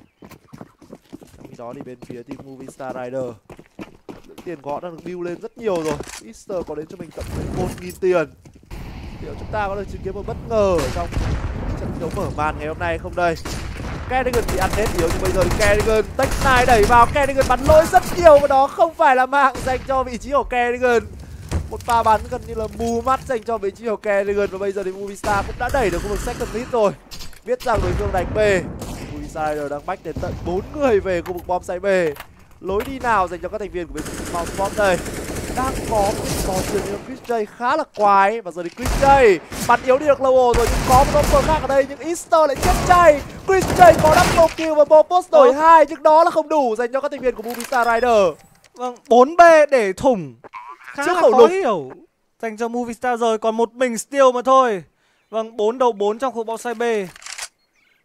Speaker 2: Trong khi đó thì bên phía team Movistar Rider, lượng tiền của họ đang được build lên rất nhiều rồi. Easter có đến cho mình tận một nghìn tiền. Liệu chúng ta có được chứng kiến một bất ngờ ở trong trận thi đấu mở màn ngày hôm nay không đây? Kerrigan bị ăn hết yếu nhưng bây giờ thì Kerrigan Tech nine đẩy vào, Kerrigan bắn lỗi rất nhiều và đó không phải là mạng dành cho vị trí của Kerrigan. Một pha bắn gần như là mù mắt dành cho vị trí của Kerrigan và bây giờ thì Movistar cũng đã đẩy được khu vực second hit rồi. Biết rằng đối phương đánh B. Movistar đang bách đến tận bốn người về khu vực bom site B. Lối đi nào dành cho các thành viên của bên Mouseport đây? Đang có một trò chuyện với Chris J khá là quái và giờ thì Chris J bắn yếu đi được Lowell rồi nhưng có một offer khác ở đây nhưng Easter lại chết chay. Chris J có double kill và Mopos đổi hai nhưng đó là không đủ dành cho các thành viên của Movistar Rider.
Speaker 3: Vâng, bốn B để thủng khá
Speaker 2: Trước
Speaker 3: là
Speaker 2: khẩu
Speaker 3: khó
Speaker 2: lục
Speaker 3: hiểu dành cho Movistar rồi, còn một mình Steel mà thôi. Vâng, bốn đầu bốn trong khu bom site B.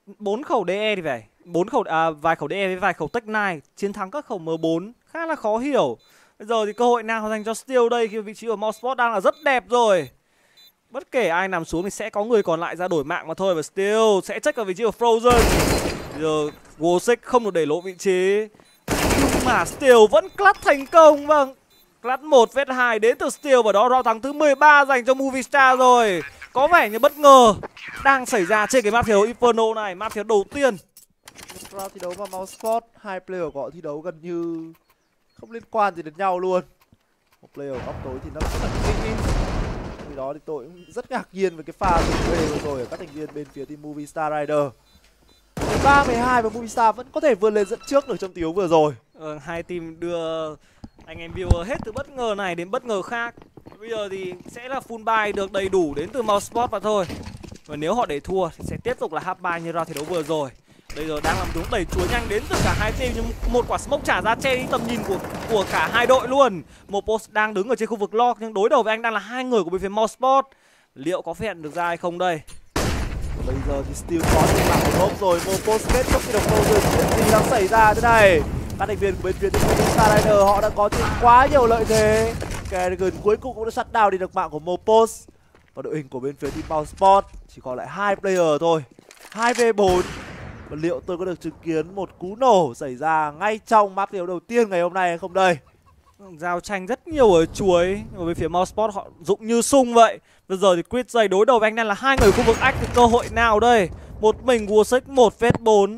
Speaker 3: bốn khẩu đê e thì phải bốn khẩu à, vài khẩu đê e với vài khẩu Tech chín chiến thắng các khẩu M bốn khá là khó hiểu. Bây giờ thì cơ hội nào dành cho Steel đây khi vị trí của Mouseport đang là rất đẹp rồi. Bất kể ai nằm xuống thì sẽ có người còn lại ra đổi mạng mà thôi. Và Steel sẽ check vào vị trí của Frozen. Bây giờ Wosik không được để lộ vị trí. Nhưng mà Steel vẫn clutch thành công. Vâng, clutch một vs hai đến từ Steel. Và đó round thắng thứ mười ba dành cho Movistar rồi. Có vẻ như bất ngờ đang xảy ra trên cái map thi đấu Inferno này. Map thi đấu đầu tiên.
Speaker 2: Round thi đấu mà Mouseport, hai player của họ thi đấu gần như không liên quan gì đến nhau luôn. Một player ở góc tối thì nó rất là kỹ. Vì đó thì tôi cũng rất ngạc nhiên về cái pha thủ về vừa rồi ở các thành viên bên phía team Movistar Rider. mười ba mười hai và Movistar vẫn có thể vươn lên dẫn trước được trong tiếng vừa rồi.
Speaker 3: Ờ, hai team đưa anh em viewer hết từ bất ngờ này đến bất ngờ khác. Bây giờ thì sẽ là full buy được đầy đủ đến từ Mouseport và thôi. Và nếu họ để thua thì sẽ tiếp tục là half buy như round thi đấu vừa rồi. Bây giờ đang làm đúng đẩy chúa nhanh đến từ cả hai team, nhưng một quả smoke trả ra che đi tầm nhìn của của cả hai đội luôn. Mopos đang đứng ở trên khu vực lock nhưng đối đầu với anh đang là hai người của bên phía Mouseport. Liệu có phát hiện được ra hay không đây?
Speaker 2: Bây giờ thì Steel có được mạng của Rob rồi. Mopos kết thúc khi đồng Frozen. Chuyện gì đang xảy ra thế này? Các thành viên của bên phía Movistar Rider họ đã có quá nhiều lợi thế. Kerrigan cuối cùng cũng đã shut down đi được mạng của Mopos. Và đội hình của bên phía team Mouseport chỉ còn lại hai player thôi, hai vs bốn. Và liệu tôi có được chứng kiến một cú nổ xảy ra ngay trong map thi đấu đầu tiên ngày hôm nay hay không đây?
Speaker 3: Giao tranh rất nhiều ở chuối. Ở bên phía Mouseport họ dụng như sung vậy. Bây giờ thì Chris J đối đầu với anh đang là hai người khu vực ách thì cơ hội nào đây? Một mình Wosik một vs bốn.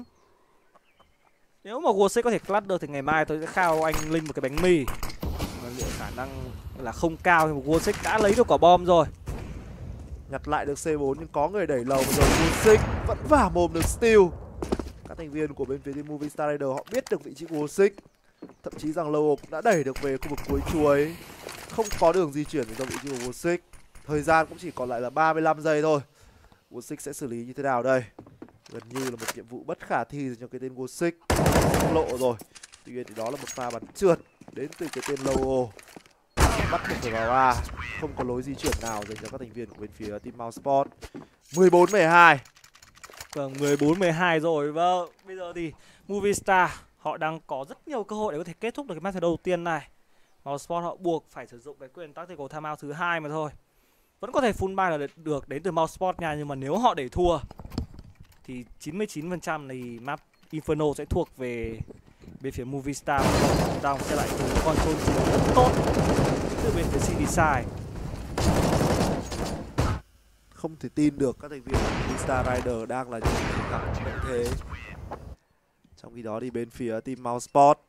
Speaker 3: Nếu mà Wosik có thể clutch được thì ngày mai tôi sẽ khao anh Linh một cái bánh mì. Mà liệu khả năng là không cao nhưng mà Wosik đã lấy được quả bom rồi.
Speaker 2: Nhặt lại được C bốn nhưng có người đẩy lầu. Bây giờ Wosik vẫn vả mồm được Steel. Các thành viên của bên phía team Movistar Rider họ biết được vị trí của Wosik. Thậm chí rằng Low cũng đã đẩy được về khu vực cuối chuối. Không có đường di chuyển cho vị trí của Wosik. Thời gian cũng chỉ còn lại là ba mươi lăm giây thôi. Wosik sẽ xử lý như thế nào đây? Gần như là một nhiệm vụ bất khả thi cho cái tên Wosik. Lộ rồi. Tuy nhiên thì đó là một pha bắn trượt đến từ cái tên Low. Bắt buộc phải vào A. Không có lối di chuyển nào dành cho các thành viên của bên phía team Mouseport. mười bốn mười hai.
Speaker 3: Vâng, mười bốn mười hai rồi. Vâng, bây giờ thì Movistar họ đang có rất nhiều cơ hội để có thể kết thúc được cái match thi đấu đầu tiên này. Mouseport họ buộc phải sử dụng cái quyền tactical timeout thứ hai mà thôi. Vẫn có thể full buy là được đến từ Mouseport nha, nhưng mà nếu họ để thua thì chín mươi chín phần trăm thì map Inferno sẽ thuộc về bên phía Movistar. Down sẽ lại từ control rất tốt từ bên phía xê đê side.
Speaker 2: Không thể tin được các thành viên của Movistar Rider đang là những gặp lợi thế. Trong khi đó thì bên phía team Mouseport,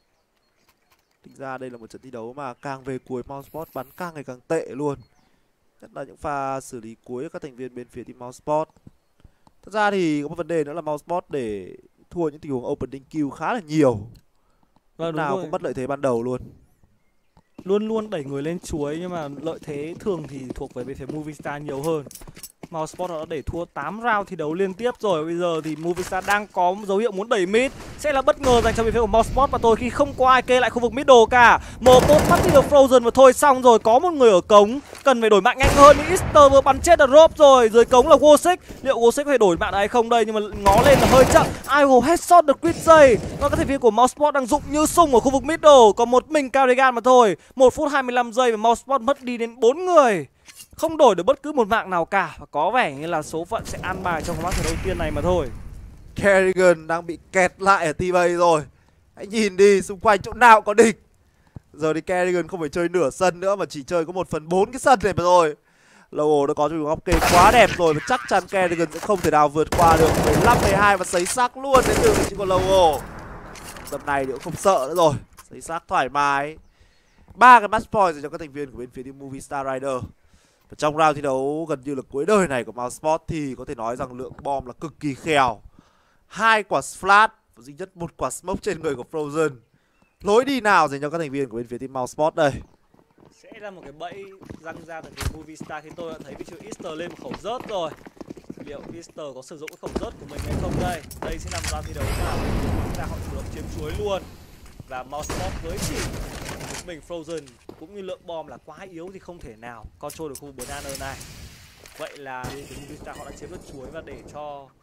Speaker 2: thực ra đây là một trận thi đấu mà càng về cuối Mouseport bắn càng ngày càng tệ luôn. Nhất là những pha xử lý cuối của các thành viên bên phía team Mouseport. Thật ra thì có một vấn đề nữa là Mouseport để thua những tình huống opening kill khá là nhiều. Lúc nào cũng mất lợi thế ban đầu luôn.
Speaker 3: Luôn luôn đẩy người lên chuối, nhưng mà lợi thế thường thì thuộc về bên phía Movistar nhiều hơn. Mouseport đã để thua tám round thi đấu liên tiếp rồi. Bây giờ thì Movistar đang có dấu hiệu muốn đẩy mid. Sẽ là bất ngờ dành cho bên phía của Mouseport và tôi khi không có ai kê lại khu vực middle cả. Mopos bắt đi được Frozen và thôi xong rồi. Có một người ở cống, cần phải đổi mạng nhanh hơn. Nhưng Easter vừa bắn chết được Rob rồi. Dưới cống là Wosik. Liệu Wosik có thể đổi mạng hay không đây? Nhưng mà ngó lên là hơi chậm. Idol headshot được Quidjay. Và các thành viên của Mouseport đang dụng như sung ở khu vực middle. Còn một mình Carrigan mà thôi. một phút hai mươi lăm giây và Mouseport mất đi đến bốn người. Không đổi được bất cứ một mạng nào cả. Và có vẻ như là số phận sẽ an bài trong cái match đầu tiên này mà thôi.
Speaker 2: Kerrigan đang bị kẹt lại ở team A rồi. Hãy nhìn đi, xung quanh chỗ nào có địch. Giờ thì Kerrigan không phải chơi nửa sân nữa mà chỉ chơi có một phần bốn cái sân này mà thôi. Low đã có cho góc kê quá đẹp rồi và chắc chắn Kerrigan sẽ không thể nào vượt qua được. Mười lăm mười hai và sấy xác luôn đến từ chỉ còn Low. Tầm này thì cũng không sợ nữa rồi. Sấy xác thoải mái. Ba cái match point dành cho các thành viên của bên phía team Movistar Rider. Và trong round thi đấu gần như là cuối đời này của Mouseport thì có thể nói rằng lượng bom là cực kỳ khèo. Hai quả flash và duy nhất một quả smoke trên người của Frozen. Lối đi nào dành cho các thành viên của bên phía team Mouseport đây?
Speaker 3: Sẽ là một cái bẫy răng ra từ phía Movistar khi tôi đã thấy cái chữ Easter lên một khẩu rớt rồi. Liệu Easter có sử dụng cái khẩu rớt của mình hay không đây? Đây sẽ nằm round thi đấu nào Movistar họ chủ động chiếm chuối luôn. Và Mouseport với chỉ một mình Frozen cũng như lượng bom là quá yếu thì không thể nào control được khu banana này. Vậy là Movistar họ đã chiếm được chuối và để cho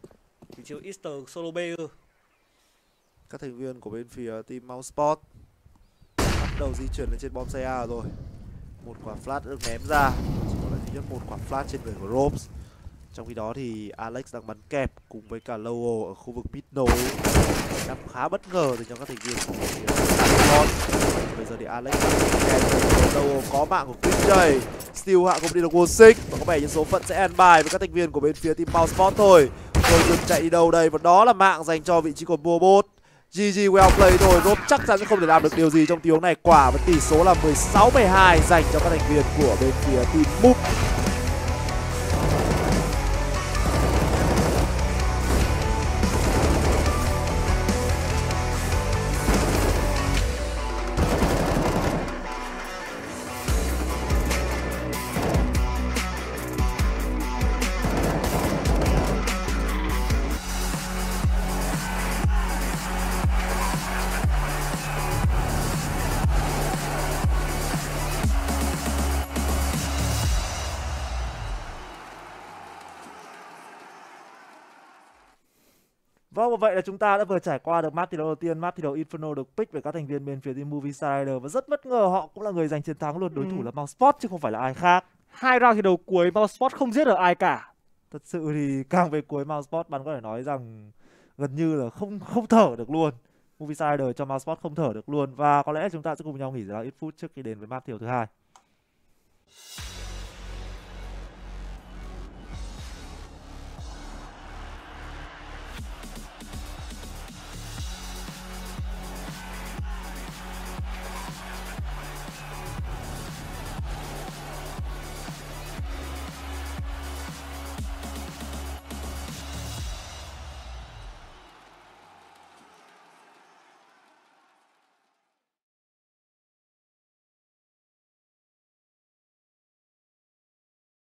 Speaker 3: Thì chiều Easter solo B ư.
Speaker 2: Các thành viên của bên phía team Mouseport bắt đầu di chuyển lên trên bom xe A rồi. Một quả flash được ném ra, chỉ còn lại duy nhất một quả flash trên người của Robes. Trong khi đó thì Alex đang bắn kẹp cùng với cả Lowell ở khu vực mid nối. Đang khá bất ngờ từ trong các thành viên của bên phía Mouseport. Bây giờ thì Alex kẹp Lowell có mạng của Quinjay. Steel hạ cũng đi được Wosik và có vẻ như số phận sẽ ăn bài với các thành viên của bên phía team Mouseport thôi. Rồi dừng chạy đi đâu đây, và đó là mạng dành cho vị trí của Bobot. giê giê well play thôi, Rob chắc chắn sẽ không thể làm được điều gì trong tình huống này. Quả với tỷ số là mười sáu mười hai dành cho các thành viên của bên phía team Mook. Vâng, và vậy là chúng ta đã vừa trải qua được map thi đấu đầu tiên, map thi đấu Inferno được pick về các thành viên bên phía team Movistar Rider, và rất bất ngờ họ cũng là người giành chiến thắng luôn. Đối thủ
Speaker 3: Ừ.
Speaker 2: là Mouseport chứ không phải là ai khác.
Speaker 3: Hai round thi đấu cuối Mouseport không giết được ai cả.
Speaker 2: Thật sự thì càng về cuối Mouseport bạn có thể nói rằng gần như là không không thở được luôn. Movistar Rider cho Mouseport không thở được luôn, và có lẽ chúng ta sẽ cùng nhau nghỉ ra ít phút trước khi đến với map thi đấu thứ hai.